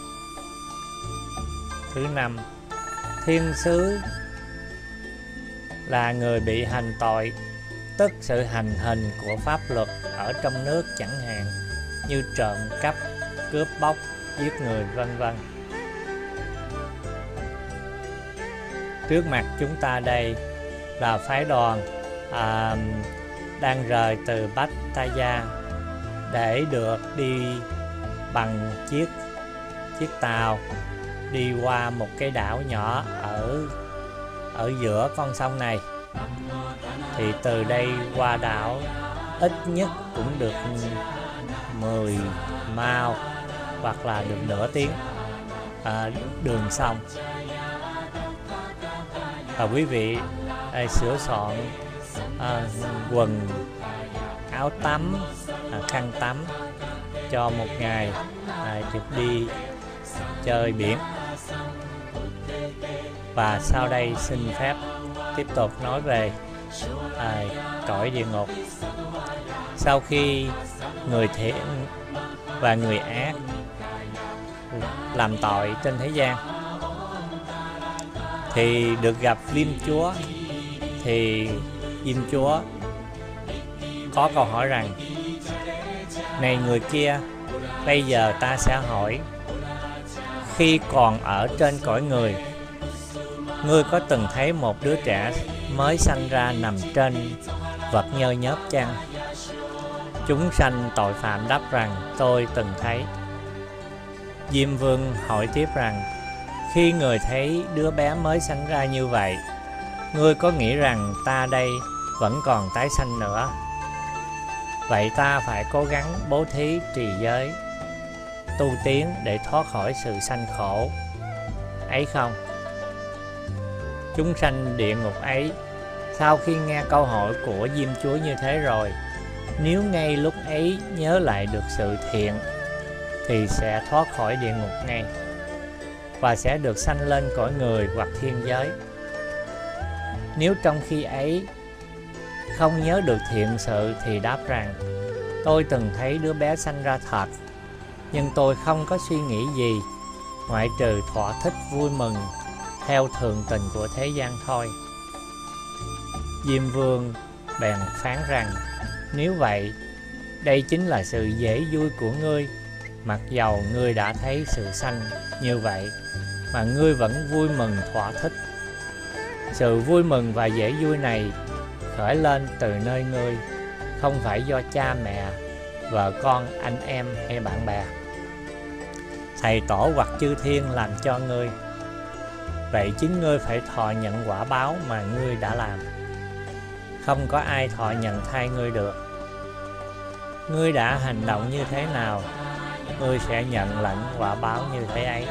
Thứ năm, thiên sứ là người bị hành tội, tức sự hành hình của pháp luật ở trong nước, chẳng hạn như trộm cắp, cướp bóc, giết người, vân vân. Trước mặt chúng ta đây là phái đoàn đang rời từ Bách Ta Gia để được đi bằng chiếc tàu đi qua một cái đảo nhỏ ở giữa con sông này. Thì từ đây qua đảo ít nhất cũng được 10 mile hoặc là được nửa tiếng đường sông. Và quý vị sửa soạn quần áo tắm, khăn tắm cho một ngày được đi chơi biển. Và sau đây xin phép tiếp tục nói về cõi địa ngục. Sau khi người thiện và người ác làm tội trên thế gian thì được gặp Diêm Chúa, thì Diêm Chúa có câu hỏi rằng: này người kia, bây giờ ta sẽ hỏi, khi còn ở trên cõi người, ngươi có từng thấy một đứa trẻ mới sanh ra nằm trên vật nhơ nhớp chăng? Chúng sanh tội phạm đáp rằng: tôi từng thấy. Diêm Vương hỏi tiếp rằng: khi người thấy đứa bé mới sanh ra như vậy, ngươi có nghĩ rằng ta đây vẫn còn tái sanh nữa? Vậy ta phải cố gắng bố thí trì giới, tu tiến để thoát khỏi sự sanh khổ ấy không? Chúng sanh địa ngục ấy sau khi nghe câu hỏi của Diêm Chúa như thế rồi, nếu ngay lúc ấy nhớ lại được sự thiện thì sẽ thoát khỏi địa ngục ngay và sẽ được sanh lên cõi người hoặc thiên giới. Nếu trong khi ấy không nhớ được thiện sự thì đáp rằng: tôi từng thấy đứa bé sanh ra thật, nhưng tôi không có suy nghĩ gì ngoại trừ thỏa thích vui mừng theo thường tình của thế gian thôi. Diêm Vương bèn phán rằng, nếu vậy, đây chính là sự dễ vui của ngươi. Mặc dầu ngươi đã thấy sự sanh như vậy mà ngươi vẫn vui mừng thỏa thích. Sự vui mừng và dễ vui này khởi lên từ nơi ngươi, không phải do cha mẹ, vợ con, anh em hay bạn bè, thầy tổ hoặc chư thiên làm cho ngươi. Vậy chính ngươi phải thọ nhận quả báo mà ngươi đã làm. Không có ai thọ nhận thay ngươi được. Ngươi đã hành động như thế nào, ngươi sẽ nhận lãnh quả báo như thế ấy.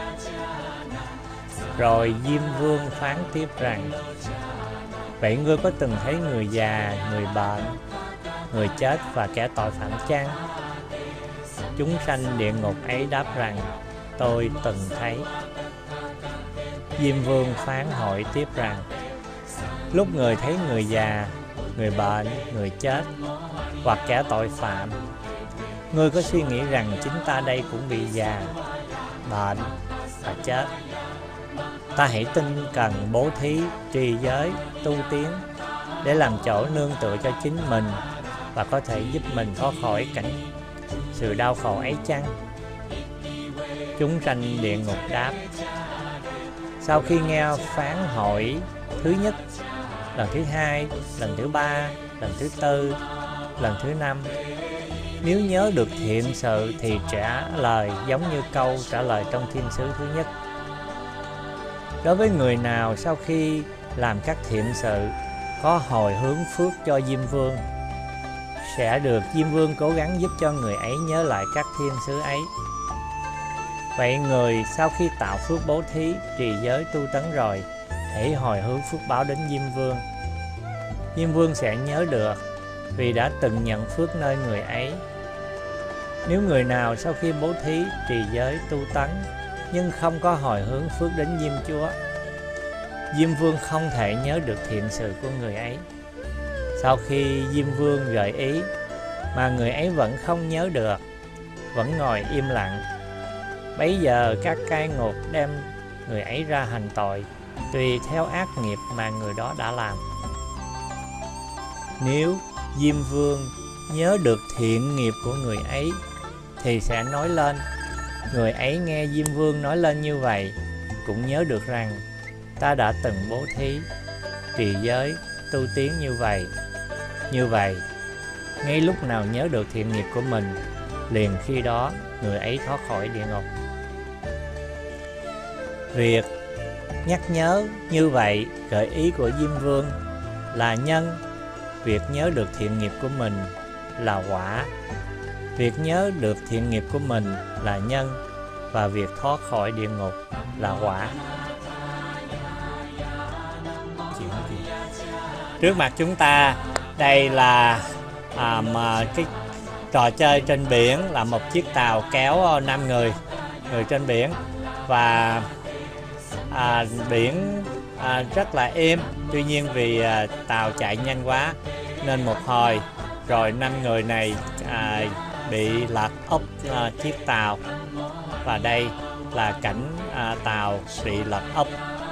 Rồi Diêm Vương phán tiếp rằng, vậy ngươi có từng thấy người già, người bệnh, người chết và kẻ tội phạm chăng? Chúng sanh địa ngục ấy đáp rằng, tôi từng thấy. Diêm Vương phán hỏi tiếp rằng, lúc người thấy người già, người bệnh, người chết hoặc kẻ tội phạm, ngươi có suy nghĩ rằng chính ta đây cũng bị già, bệnh và chết? Ta hãy tinh cần bố thí, trì giới, tu tiến để làm chỗ nương tựa cho chính mình và có thể giúp mình thoát khỏi cảnh sự đau khổ ấy chăng? Chúng sanh địa ngục đáp. Sau khi nghe phán hỏi thứ nhất, lần thứ hai, lần thứ ba, lần thứ tư, lần thứ năm, nếu nhớ được thiện sự thì trả lời giống như câu trả lời trong thiên sứ thứ nhất. Đối với người nào sau khi làm các thiện sự có hồi hướng phước cho Diêm Vương, sẽ được Diêm Vương cố gắng giúp cho người ấy nhớ lại các thiên sứ ấy. Vậy người sau khi tạo phước bố thí, trì giới, tu tấn rồi, hãy hồi hướng phước báo đến Diêm Vương. Diêm Vương sẽ nhớ được vì đã từng nhận phước nơi người ấy. Nếu người nào sau khi bố thí, trì giới, tu tấn nhưng không có hồi hướng phước đến Diêm Chúa, Diêm Vương không thể nhớ được thiện sự của người ấy. Sau khi Diêm Vương gợi ý mà người ấy vẫn không nhớ được, vẫn ngồi im lặng, bấy giờ các cai ngục đem người ấy ra hành tội tùy theo ác nghiệp mà người đó đã làm. Nếu Diêm Vương nhớ được thiện nghiệp của người ấy thì sẽ nói lên. Người ấy nghe Diêm Vương nói lên như vậy cũng nhớ được rằng ta đã từng bố thí, trì giới, tu tiến như vậy. Như vậy, ngay lúc nào nhớ được thiện nghiệp của mình, liền khi đó người ấy thoát khỏi địa ngục. Việc nhắc nhớ như vậy, gợi ý của Diêm Vương là nhân. Việc nhớ được thiện nghiệp của mình là quả. Việc nhớ được thiện nghiệp của mình là nhân, và việc thoát khỏi địa ngục là quả. Trước mặt chúng ta đây là cái trò chơi trên biển, là một chiếc tàu kéo 5 người trên biển, và biển rất là êm. Tuy nhiên vì tàu chạy nhanh quá nên một hồi rồi 5 người này bị lật úp chiếc tàu, và đây là cảnh tàu bị lật úp.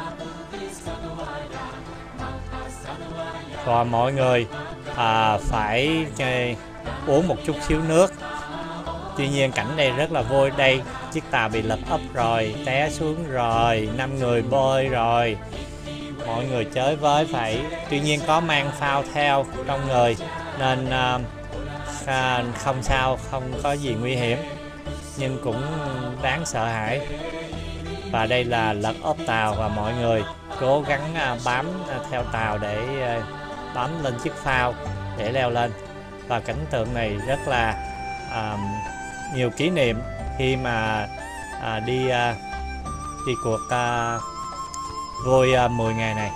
Và mọi người phải uống một chút xíu nước. Tuy nhiên cảnh đây rất là vui. Đây, chiếc tàu bị lật úp rồi, té xuống rồi, 5 người bơi rồi. Mọi người chơi với phải, tuy nhiên có mang phao theo trong người nên không sao, không có gì nguy hiểm, nhưng cũng đáng sợ hãi. Và đây là lật úp tàu, và mọi người cố gắng bám theo tàu để bám lên chiếc phao để leo lên. Và cảnh tượng này rất là nhiều kỷ niệm khi mà đi cuộc vui 10 ngày này.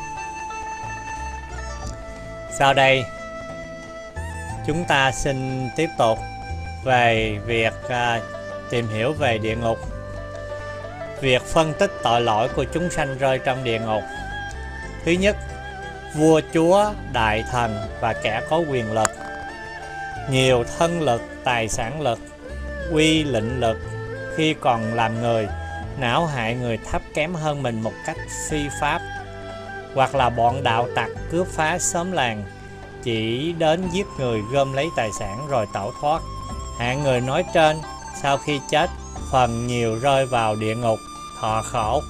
Sau đây chúng ta xin tiếp tục về việc tìm hiểu về địa ngục. Việc phân tích tội lỗi của chúng sanh rơi trong địa ngục. Thứ nhất, vua chúa, đại thần và kẻ có quyền lực, nhiều thân lực, tài sản lực, uy lệnh lực, khi còn làm người, não hại người thấp kém hơn mình một cách phi pháp, hoặc là bọn đạo tặc cướp phá xóm làng, chỉ đến giết người gom lấy tài sản rồi tẩu thoát. Hạng người nói trên sau khi chết phần nhiều rơi vào địa ngục thọ khổ.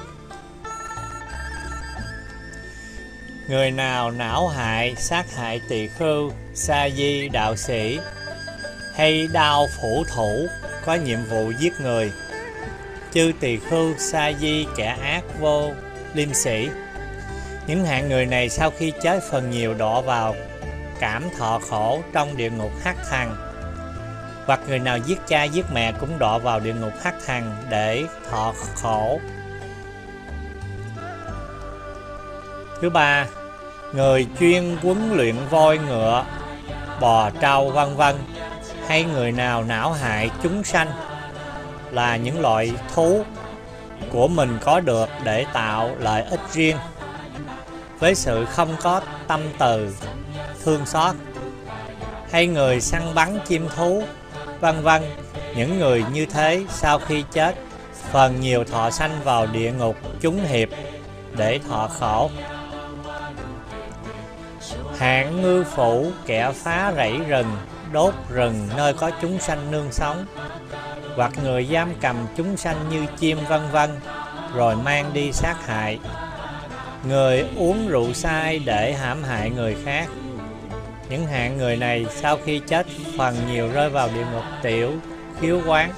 Người nào não hại, sát hại tỳ khưu, sa di, đạo sĩ, hay đao phủ thủ có nhiệm vụ giết người, chư tỳ khưu, sa di, kẻ ác vô liêm sĩ, những hạng người này sau khi chết phần nhiều đọa vào cảm thọ khổ trong địa ngục hắc hằng. Hoặc người nào giết cha giết mẹ cũng đọa vào địa ngục hắc hằng để thọ khổ. Thứ ba, người chuyên huấn luyện voi ngựa, bò trâu vân vân, hay người nào não hại chúng sanh là những loại thú của mình có được để tạo lợi ích riêng, với sự không có tâm từ thương xót, hay người săn bắn chim thú vân vân, những người như thế sau khi chết phần nhiều thọ sanh vào địa ngục chúng hiệp để thọ khổ. Hạng ngư phủ, kẻ phá rẫy rừng, đốt rừng nơi có chúng sanh nương sống, hoặc người giam cầm chúng sanh như chim vân vân rồi mang đi sát hại, người uống rượu say để hãm hại người khác, những hạng người này sau khi chết phần nhiều rơi vào địa ngục tiểu khiếu quán.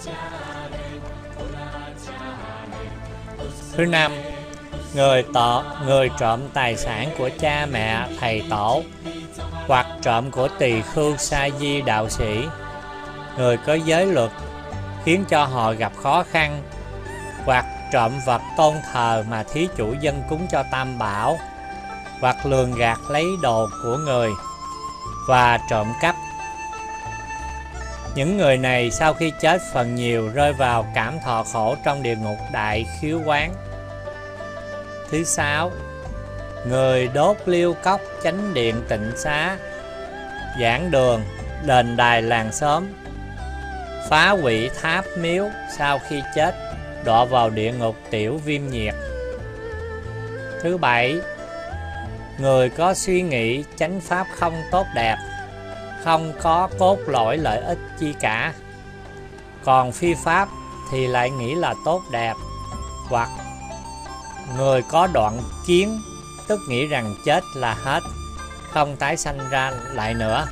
Thứ năm, người trộm tài sản của cha mẹ thầy tổ, hoặc trộm của tỳ khưu, sa di, đạo sĩ, người có giới luật khiến cho họ gặp khó khăn, hoặc trộm vật tôn thờ mà thí chủ dân cúng cho tam bảo, hoặc lường gạt lấy đồ của người và trộm cắp. Những người này sau khi chết phần nhiều rơi vào cảm thọ khổ trong địa ngục đại khiếu quán. Thứ sáu, người đốt liêu cốc, chánh điện, tịnh xá, giảng đường, đền đài làng xóm, phá hủy tháp miếu sau khi chết đọa vào địa ngục tiểu viêm nhiệt. Thứ bảy, người có suy nghĩ chánh pháp không tốt đẹp, không có cốt lõi lợi ích chi cả, còn phi pháp thì lại nghĩ là tốt đẹp, hoặc người có đoạn kiến, tức nghĩ rằng chết là hết, không tái sanh ra lại nữa.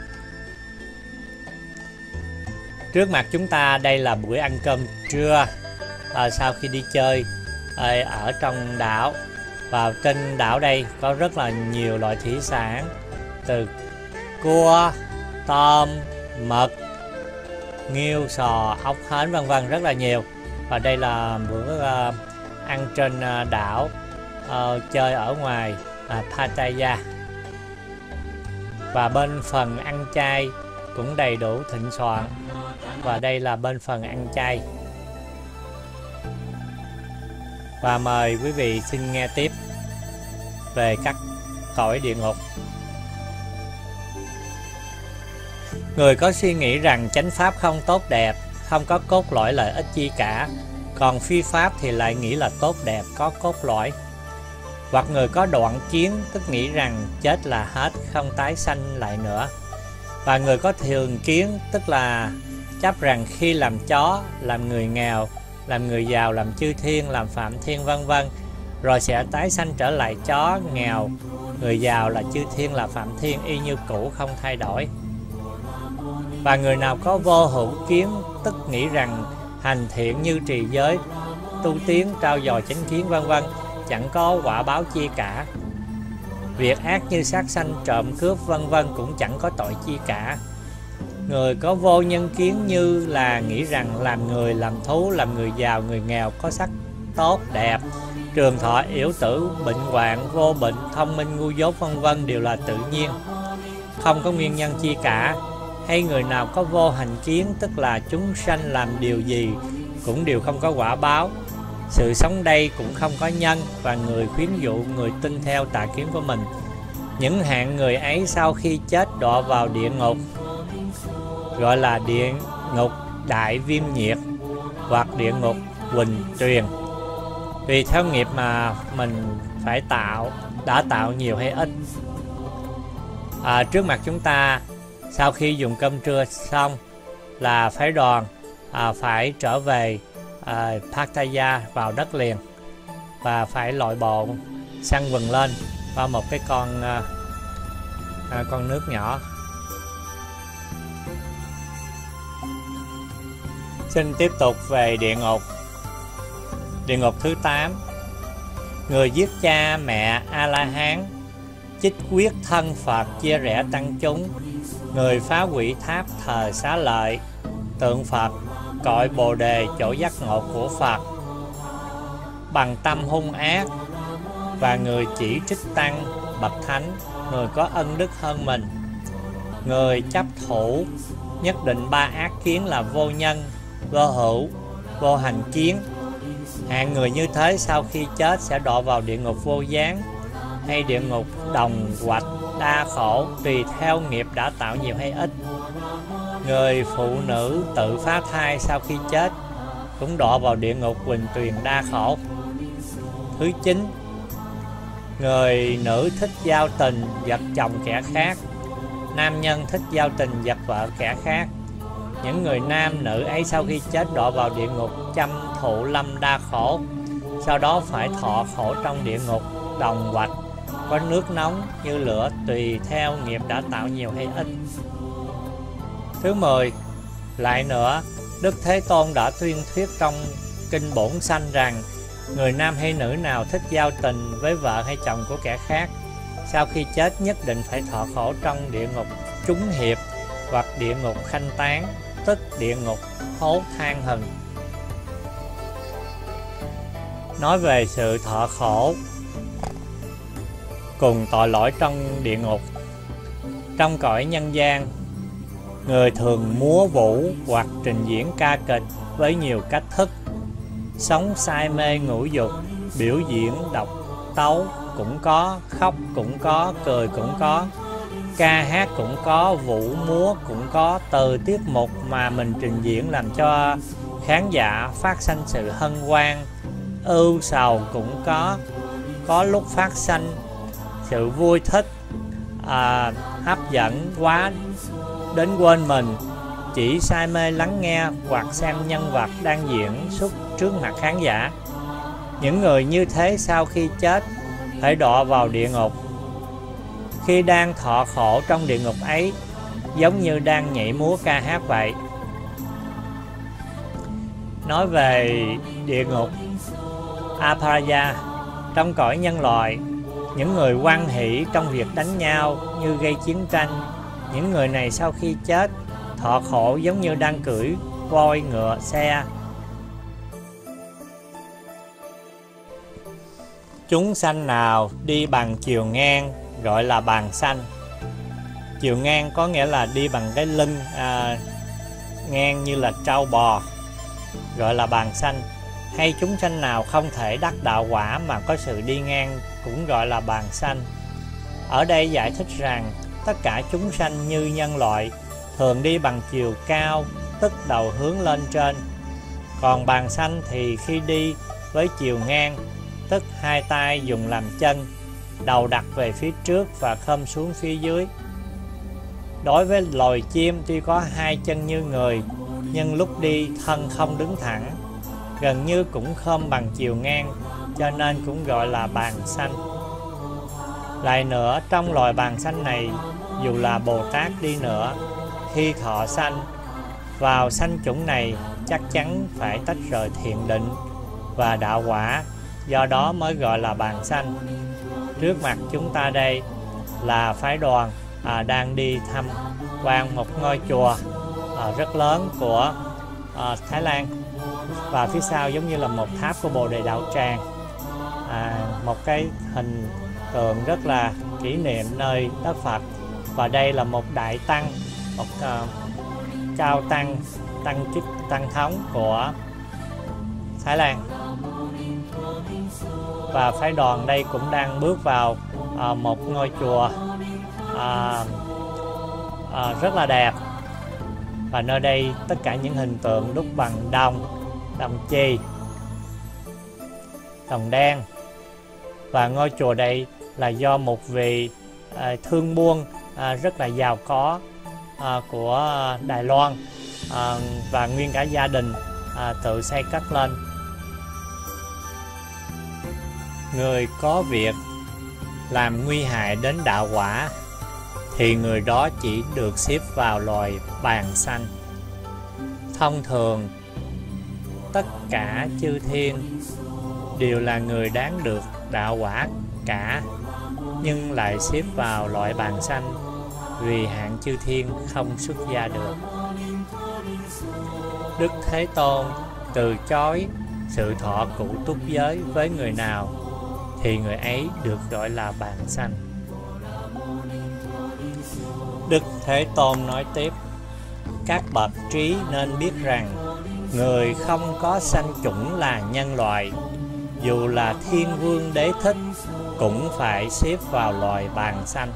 Trước mặt chúng ta đây là buổi ăn cơm trưa sau khi đi chơi ở trong đảo. Và trên đảo đây có rất là nhiều loại thủy sản, từ cua, tôm, mực, nghêu, sò, ốc hến vân vân, rất là nhiều. Và đây là bữa ăn trên đảo, chơi ở ngoài Pattaya. Và bên phần ăn chay cũng đầy đủ thịnh soạn. Và đây là bên phần ăn chay. Và mời quý vị xin nghe tiếp về các cõi địa ngục. Người có suy nghĩ rằng chánh pháp không tốt đẹp, không có cốt lõi lợi ích chi cả, còn phi pháp thì lại nghĩ là tốt đẹp, có cốt lõi. Hoặc người có đoạn kiến, tức nghĩ rằng chết là hết, không tái sanh lại nữa. Và người có thường kiến, tức là chấp rằng khi làm chó, làm người nghèo, làm người giàu, làm chư thiên, làm phạm thiên vân vân, rồi sẽ tái sanh trở lại chó, nghèo, người giàu, là chư thiên, là phạm thiên, y như cũ, không thay đổi. Và người nào có vô hữu kiến, tức nghĩ rằng hành thiện như trì giới, tu tiến, trao dồi chánh kiến vân vân, chẳng có quả báo chi cả. Việc ác như sát sanh, trộm cướp vân vân cũng chẳng có tội chi cả. Người có vô nhân kiến, như là nghĩ rằng làm người, làm thú, làm người giàu, người nghèo có sắc tốt đẹp, trường thọ, yểu tử, bệnh hoạn, vô bệnh, thông minh, ngu dốt vân vân đều là tự nhiên, không có nguyên nhân chi cả. Hay người nào có vô hành kiến, tức là chúng sanh làm điều gì cũng đều không có quả báo, sự sống đây cũng không có nhân, và người khuyến dụ người tin theo tà kiến của mình. Những hạng người ấy sau khi chết đọa vào địa ngục, gọi là địa ngục đại viêm nhiệt, hoặc địa ngục Quỳnh Tuyền, tùy theo nghiệp mà mình phải đã tạo nhiều hay ít. Trước mặt chúng ta, sau khi dùng cơm trưa xong là phái đoàn phải trở về Pattaya, vào đất liền, và phải lội bộ săn vừng lên qua một cái con nước nhỏ. Xin tiếp tục về địa ngục. Địa ngục thứ 8. Người giết cha mẹ A-la-hán, chích quyết thân Phật, chia rẽ tăng chúng, người phá hủy tháp thờ Xá Lợi, tượng Phật, cội Bồ Đề chỗ giác ngộ của Phật, bằng tâm hung ác, và người chỉ trích tăng bậc thánh, người có ân đức hơn mình, người chấp thủ nhất định 3 ác kiến là vô nhân, vô hữu, vô hành kiến. Hạng người như thế sau khi chết sẽ đọa vào địa ngục vô gián hay địa ngục đồng hoạch đa khổ, tùy theo nghiệp đã tạo nhiều hay ít. Người phụ nữ tự phá thai sau khi chết cũng đọa vào địa ngục Quỳnh Tuyền đa khổ. Thứ 9. Người nữ thích giao tình vật chồng kẻ khác, nam nhân thích giao tình vật vợ kẻ khác. Những người nam nữ ấy sau khi chết đọa vào địa ngục Châm Thụ Lâm đa khổ, sau đó phải thọ khổ trong địa ngục đồng hoạch có nước nóng như lửa, tùy theo nghiệp đã tạo nhiều hay ít. Thứ 10. Lại nữa, Đức Thế Tôn đã tuyên thuyết trong Kinh Bổn Sanh rằng người nam hay nữ nào thích giao tình với vợ hay chồng của kẻ khác, sau khi chết nhất định phải thọ khổ trong địa ngục Trúng Hiệp hoặc địa ngục Khanh Tán, tức địa ngục Hố Than Hừng. Nói về sự thọ khổ cùng tội lỗi trong địa ngục. Trong cõi nhân gian, người thường múa vũ hoặc trình diễn ca kịch với nhiều cách thức, sống say mê ngũ dục, biểu diễn độc tấu cũng có, khóc cũng có, cười cũng có, ca hát cũng có, vũ múa cũng có. Từ tiết mục mà mình trình diễn làm cho khán giả phát sanh sự hân hoan, ưu sầu cũng có lúc phát sanh sự vui thích, hấp dẫn quá đến quên mình, chỉ say mê lắng nghe hoặc xem nhân vật đang diễn xuất trước mặt khán giả. Những người như thế sau khi chết phải đọa vào địa ngục. Khi đang thọ khổ trong địa ngục ấy, giống như đang nhảy múa ca hát vậy. Nói về địa ngục Aparaya. Trong cõi nhân loại, những người hoan hỷ trong việc đánh nhau như gây chiến tranh, những người này sau khi chết thọ khổ giống như đang cưỡi voi, ngựa, xe. Chúng sanh nào đi bằng chiều ngang gọi là bàn sanh. Chiều ngang có nghĩa là đi bằng cái lưng ngang như là trâu bò, gọi là bàn sanh. Hay chúng sanh nào không thể đắc đạo quả mà có sự đi ngang cũng gọi là bàn sanh. Ở đây giải thích rằng tất cả chúng sanh như nhân loại thường đi bằng chiều cao, tức đầu hướng lên trên. Còn bàn sanh thì khi đi với chiều ngang, tức hai tay dùng làm chân, đầu đặt về phía trước và khom xuống phía dưới. Đối với loài chim tuy có hai chân như người, nhưng lúc đi thân không đứng thẳng, gần như cũng khom bằng chiều ngang, cho nên cũng gọi là bàn sanh. Lại nữa, trong loài bàn sanh này, dù là Bồ Tát đi nữa, khi thọ sanh vào sanh chủng này chắc chắn phải tách rời thiền định và đạo quả, do đó mới gọi là bàn sanh. Trước mặt chúng ta đây là phái đoàn đang đi tham quan một ngôi chùa rất lớn của Thái Lan, và phía sau giống như là một tháp của Bồ Đề Đạo Tràng, một cái hình tượng rất là kỷ niệm nơi đất Phật. Và đây là một đại tăng, một cao tăng, chức tăng thống của Thái Lan. Và phái đoàn đây cũng đang bước vào một ngôi chùa rất là đẹp. Và nơi đây tất cả những hình tượng đúc bằng đồng đồng chì, đồng đen. Và ngôi chùa đây là do một vị thương buôn rất là giàu có của Đài Loan và nguyên cả gia đình tự xây cất lên. Người có việc làm nguy hại đến đạo quả thì người đó chỉ được xếp vào loài bàn xanh. Thông thường tất cả chư thiên đều là người đáng được đạo quả cả, nhưng lại xếp vào loại bàn xanh vì hạng chư thiên không xuất gia được. Đức Thế Tôn từ chối sự thọ cụ túc giới với người nào thì người ấy được gọi là bàn xanh. Đức Thế Tôn nói tiếp: các bậc trí nên biết rằng người không có sanh chủng là nhân loại, dù là Thiên Vương Đế Thích cũng phải xếp vào loài bàn xanh.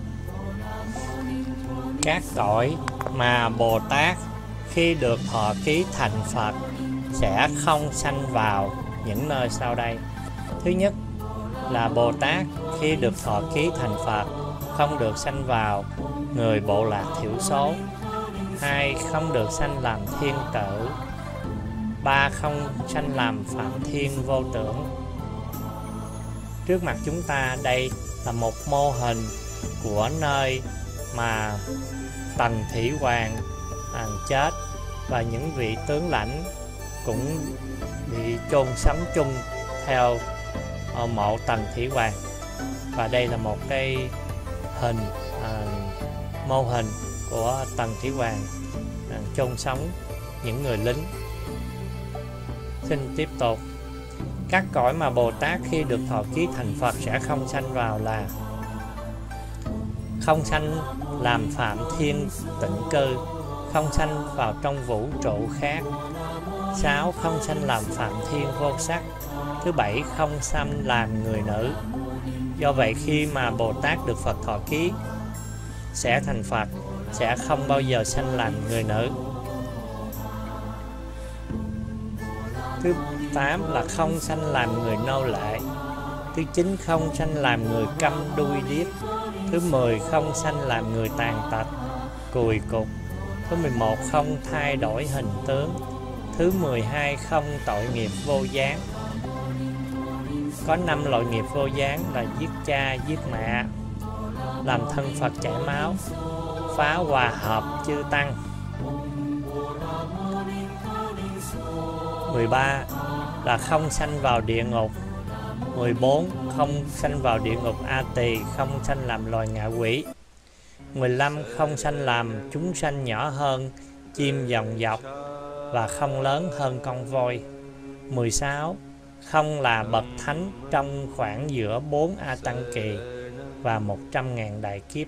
Các cõi mà Bồ Tát khi được thọ ký thành Phật sẽ không sanh vào những nơi sau đây. Thứ nhất là Bồ Tát khi được thọ ký thành Phật không được sanh vào người bộ lạc thiểu số. 2. Không được sanh làm thiên tử. 3. Không sanh làm phạm thiên vô tưởng. Trước mặt chúng ta đây là một mô hình của nơi mà Tần Thủy Hoàng chết và những vị tướng lãnh cũng bị chôn sống chung theo mộ Tần Thủy Hoàng. Và đây là một cái hình mô hình của Tần Thủy Hoàng chôn sống những người lính. Xin tiếp tục. Các cõi mà Bồ Tát khi được thọ ký thành Phật sẽ không sanh vào là: không sanh làm phạm thiên tịnh cư, không sanh vào trong vũ trụ khác. 6. Không sanh làm phạm thiên vô sắc. Thứ 7. Không sanh làm người nữ. Do vậy khi mà Bồ Tát được Phật thọ ký sẽ thành Phật, sẽ không bao giờ sanh làm người nữ. Thứ 8 là không sanh làm người nô lệ. Thứ 9 không sanh làm người câm đuôi điếc. Thứ 10 không sanh làm người tàn tật, cùi cục. Thứ 11 không thay đổi hình tướng. Thứ 12 không tội nghiệp vô gián. Có 5 loại nghiệp vô gián là giết cha, giết mẹ, làm thân Phật chảy máu, phá hòa hợp chư tăng. 13 là không sanh vào địa ngục. 14 không sanh vào địa ngục A Tỳ, không sanh làm loài ngạ quỷ. 15 không sanh làm chúng sanh nhỏ hơn chim dòng dọc và không lớn hơn con voi. 16 không là bậc thánh trong khoảng giữa 4 A Tăng Kỳ và 100.000 đại kiếp.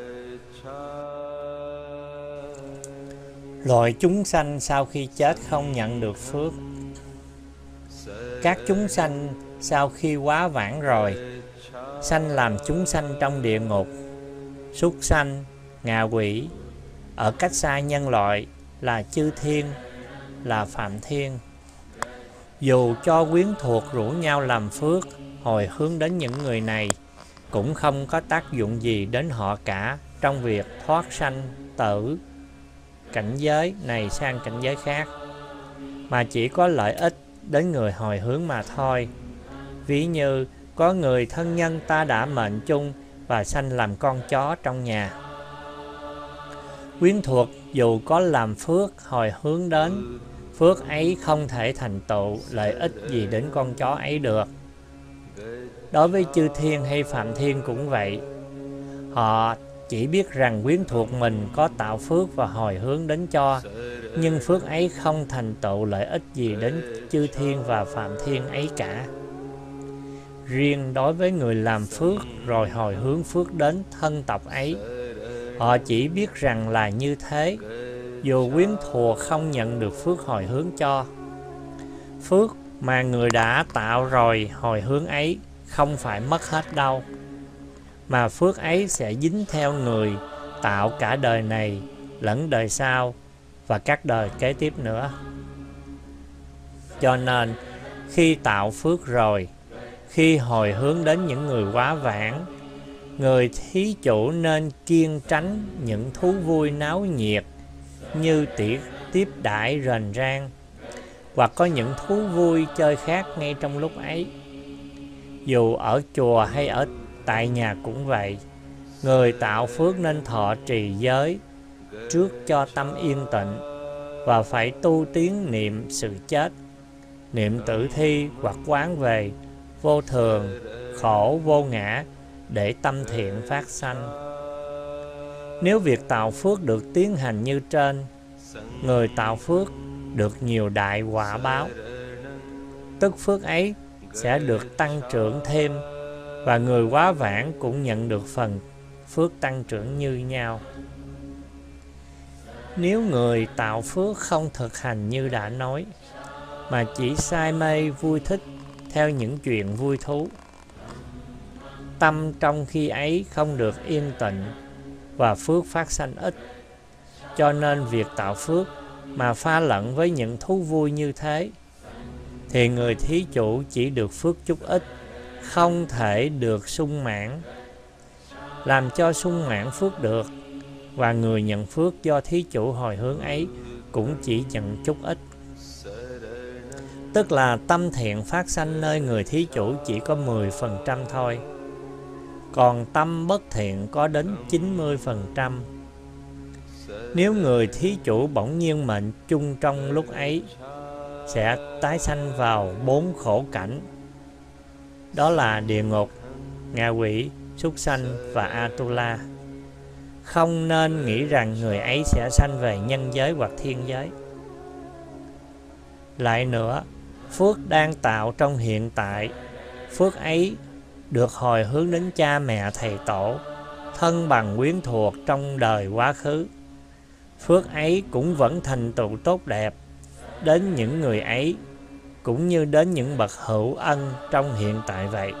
Loại chúng sanh sau khi chết không nhận được phước. Các chúng sanh sau khi quá vãng rồi sanh làm chúng sanh trong địa ngục, súc sanh, ngạ quỷ. Ở cách xa nhân loại là chư thiên, là phạm thiên. Dù cho quyến thuộc rủ nhau làm phước hồi hướng đến những người này, cũng không có tác dụng gì đến họ cả trong việc thoát sanh tử cảnh giới này sang cảnh giới khác, mà chỉ có lợi ích đến người hồi hướng mà thôi. Ví như có người thân nhân ta đã mệnh chung và sanh làm con chó trong nhà. Quyến thuộc dù có làm phước hồi hướng đến, phước ấy không thể thành tựu lợi ích gì đến con chó ấy được. Đối với chư thiên hay phạm thiên cũng vậy. Họ chỉ biết rằng quyến thuộc mình có tạo phước và hồi hướng đến cho, nhưng phước ấy không thành tựu lợi ích gì đến chư thiên và phạm thiên ấy cả. Riêng đối với người làm phước rồi hồi hướng phước đến thân tộc ấy, họ chỉ biết rằng là như thế, dù quyến thuộc không nhận được phước hồi hướng cho. Phước mà người đã tạo rồi hồi hướng ấy không phải mất hết đâu, mà phước ấy sẽ dính theo người tạo cả đời này lẫn đời sau và các đời kế tiếp nữa. Cho nên khi tạo phước rồi, khi hồi hướng đến những người quá vãng, người thí chủ nên kiêng tránh những thú vui náo nhiệt như tiếp đãi rền rang, hoặc có những thú vui chơi khác ngay trong lúc ấy. Dù ở chùa hay ở tại nhà cũng vậy, người tạo phước nên thọ trì giới trước cho tâm yên tịnh, và phải tu tiến niệm sự chết, niệm tử thi hoặc quán về vô thường, khổ, vô ngã để tâm thiện phát sanh. Nếu việc tạo phước được tiến hành như trên, người tạo phước được nhiều đại quả báo, tức phước ấy sẽ được tăng trưởng thêm, và người quá vãng cũng nhận được phần phước tăng trưởng như nhau. Nếu người tạo phước không thực hành như đã nói, mà chỉ say mê vui thích theo những chuyện vui thú, tâm trong khi ấy không được yên tịnh và phước phát sanh ít. Cho nên việc tạo phước mà pha lẫn với những thú vui như thế, thì người thí chủ chỉ được phước chút ít, không thể được sung mãn. Làm cho sung mãn phước được, và người nhận phước do thí chủ hồi hướng ấy cũng chỉ nhận chút ít. Tức là tâm thiện phát sanh nơi người thí chủ chỉ có 10% thôi, còn tâm bất thiện có đến 90%. Nếu người thí chủ bỗng nhiên mệnh chung trong lúc ấy, sẽ tái sanh vào 4 khổ cảnh, đó là địa ngục, ngạ quỷ, súc sanh và Atula. Không nên nghĩ rằng người ấy sẽ sanh về nhân giới hoặc thiên giới. Lại nữa, phước đang tạo trong hiện tại, phước ấy được hồi hướng đến cha mẹ thầy tổ, thân bằng quyến thuộc trong đời quá khứ. Phước ấy cũng vẫn thành tựu tốt đẹp đến những người ấy, cũng như đến những bậc hữu ân trong hiện tại vậy.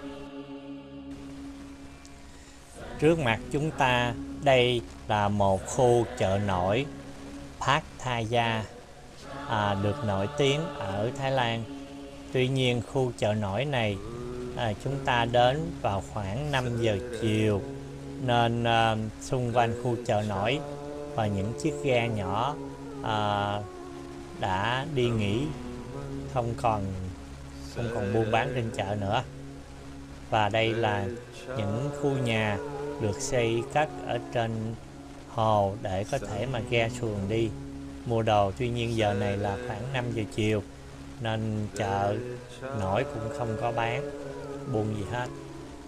Trước mặt chúng ta đây là một khu chợ nổi Pattaya, được nổi tiếng ở Thái Lan. Tuy nhiên khu chợ nổi này chúng ta đến vào khoảng 5 giờ chiều, nên xung quanh khu chợ nổi và những chiếc ghe nhỏ đã đi nghỉ, không còn buôn bán trên chợ nữa. Và đây là những khu nhà được xây cất ở trên hồ để có thể mà ghe xuồng đi mua đồ. Tuy nhiên giờ này là khoảng 5 giờ chiều, nên chợ nổi cũng không có bán buôn gì hết.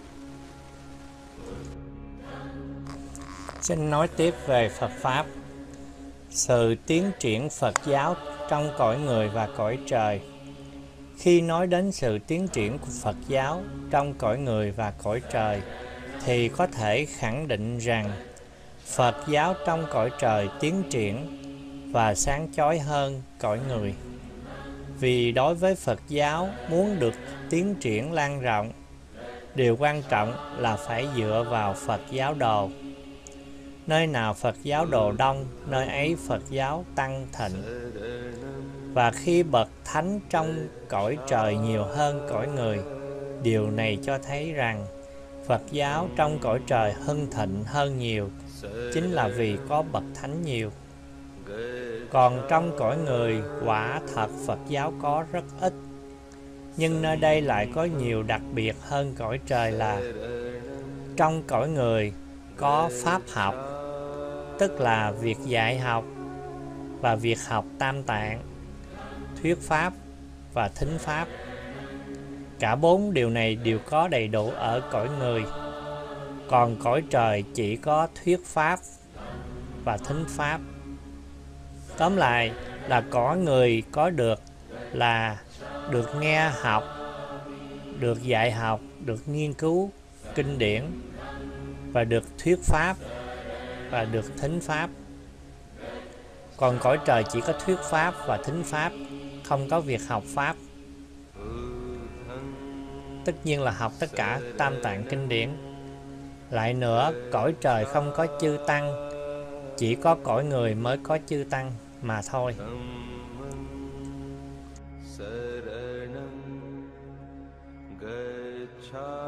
Xin nói tiếp về Phật Pháp. Sự tiến triển Phật giáo trong cõi người và cõi trời. Khi nói đến sự tiến triển của Phật giáo trong cõi người và cõi trời, thì có thể khẳng định rằng Phật giáo trong cõi trời tiến triển và sáng chói hơn cõi người. Vì đối với Phật giáo muốn được tiến triển lan rộng, điều quan trọng là phải dựa vào Phật giáo đồ. Nơi nào Phật giáo đồ đông, nơi ấy Phật giáo tăng thịnh. Và khi bậc thánh trong cõi trời nhiều hơn cõi người, điều này cho thấy rằng Phật giáo trong cõi trời hưng thịnh hơn nhiều, chính là vì có bậc thánh nhiều. Còn trong cõi người, quả thật Phật giáo có rất ít, nhưng nơi đây lại có nhiều đặc biệt hơn cõi trời là trong cõi người có pháp học, tức là việc dạy học và việc học tam tạng, thuyết pháp và thính pháp. Cả 4 điều này đều có đầy đủ ở cõi người. Còn cõi trời chỉ có thuyết pháp và thính pháp. Tóm lại là cõi người có được là được nghe học, được dạy học, được nghiên cứu kinh điển, và được thuyết pháp và được thính pháp. Còn cõi trời chỉ có thuyết pháp và thính pháp, không có việc học pháp. Tất nhiên là học tất cả tam tạng kinh điển. Lại nữa, cõi trời không có chư tăng, chỉ có cõi người mới có chư tăng mà thôi. शरणं गच्छामि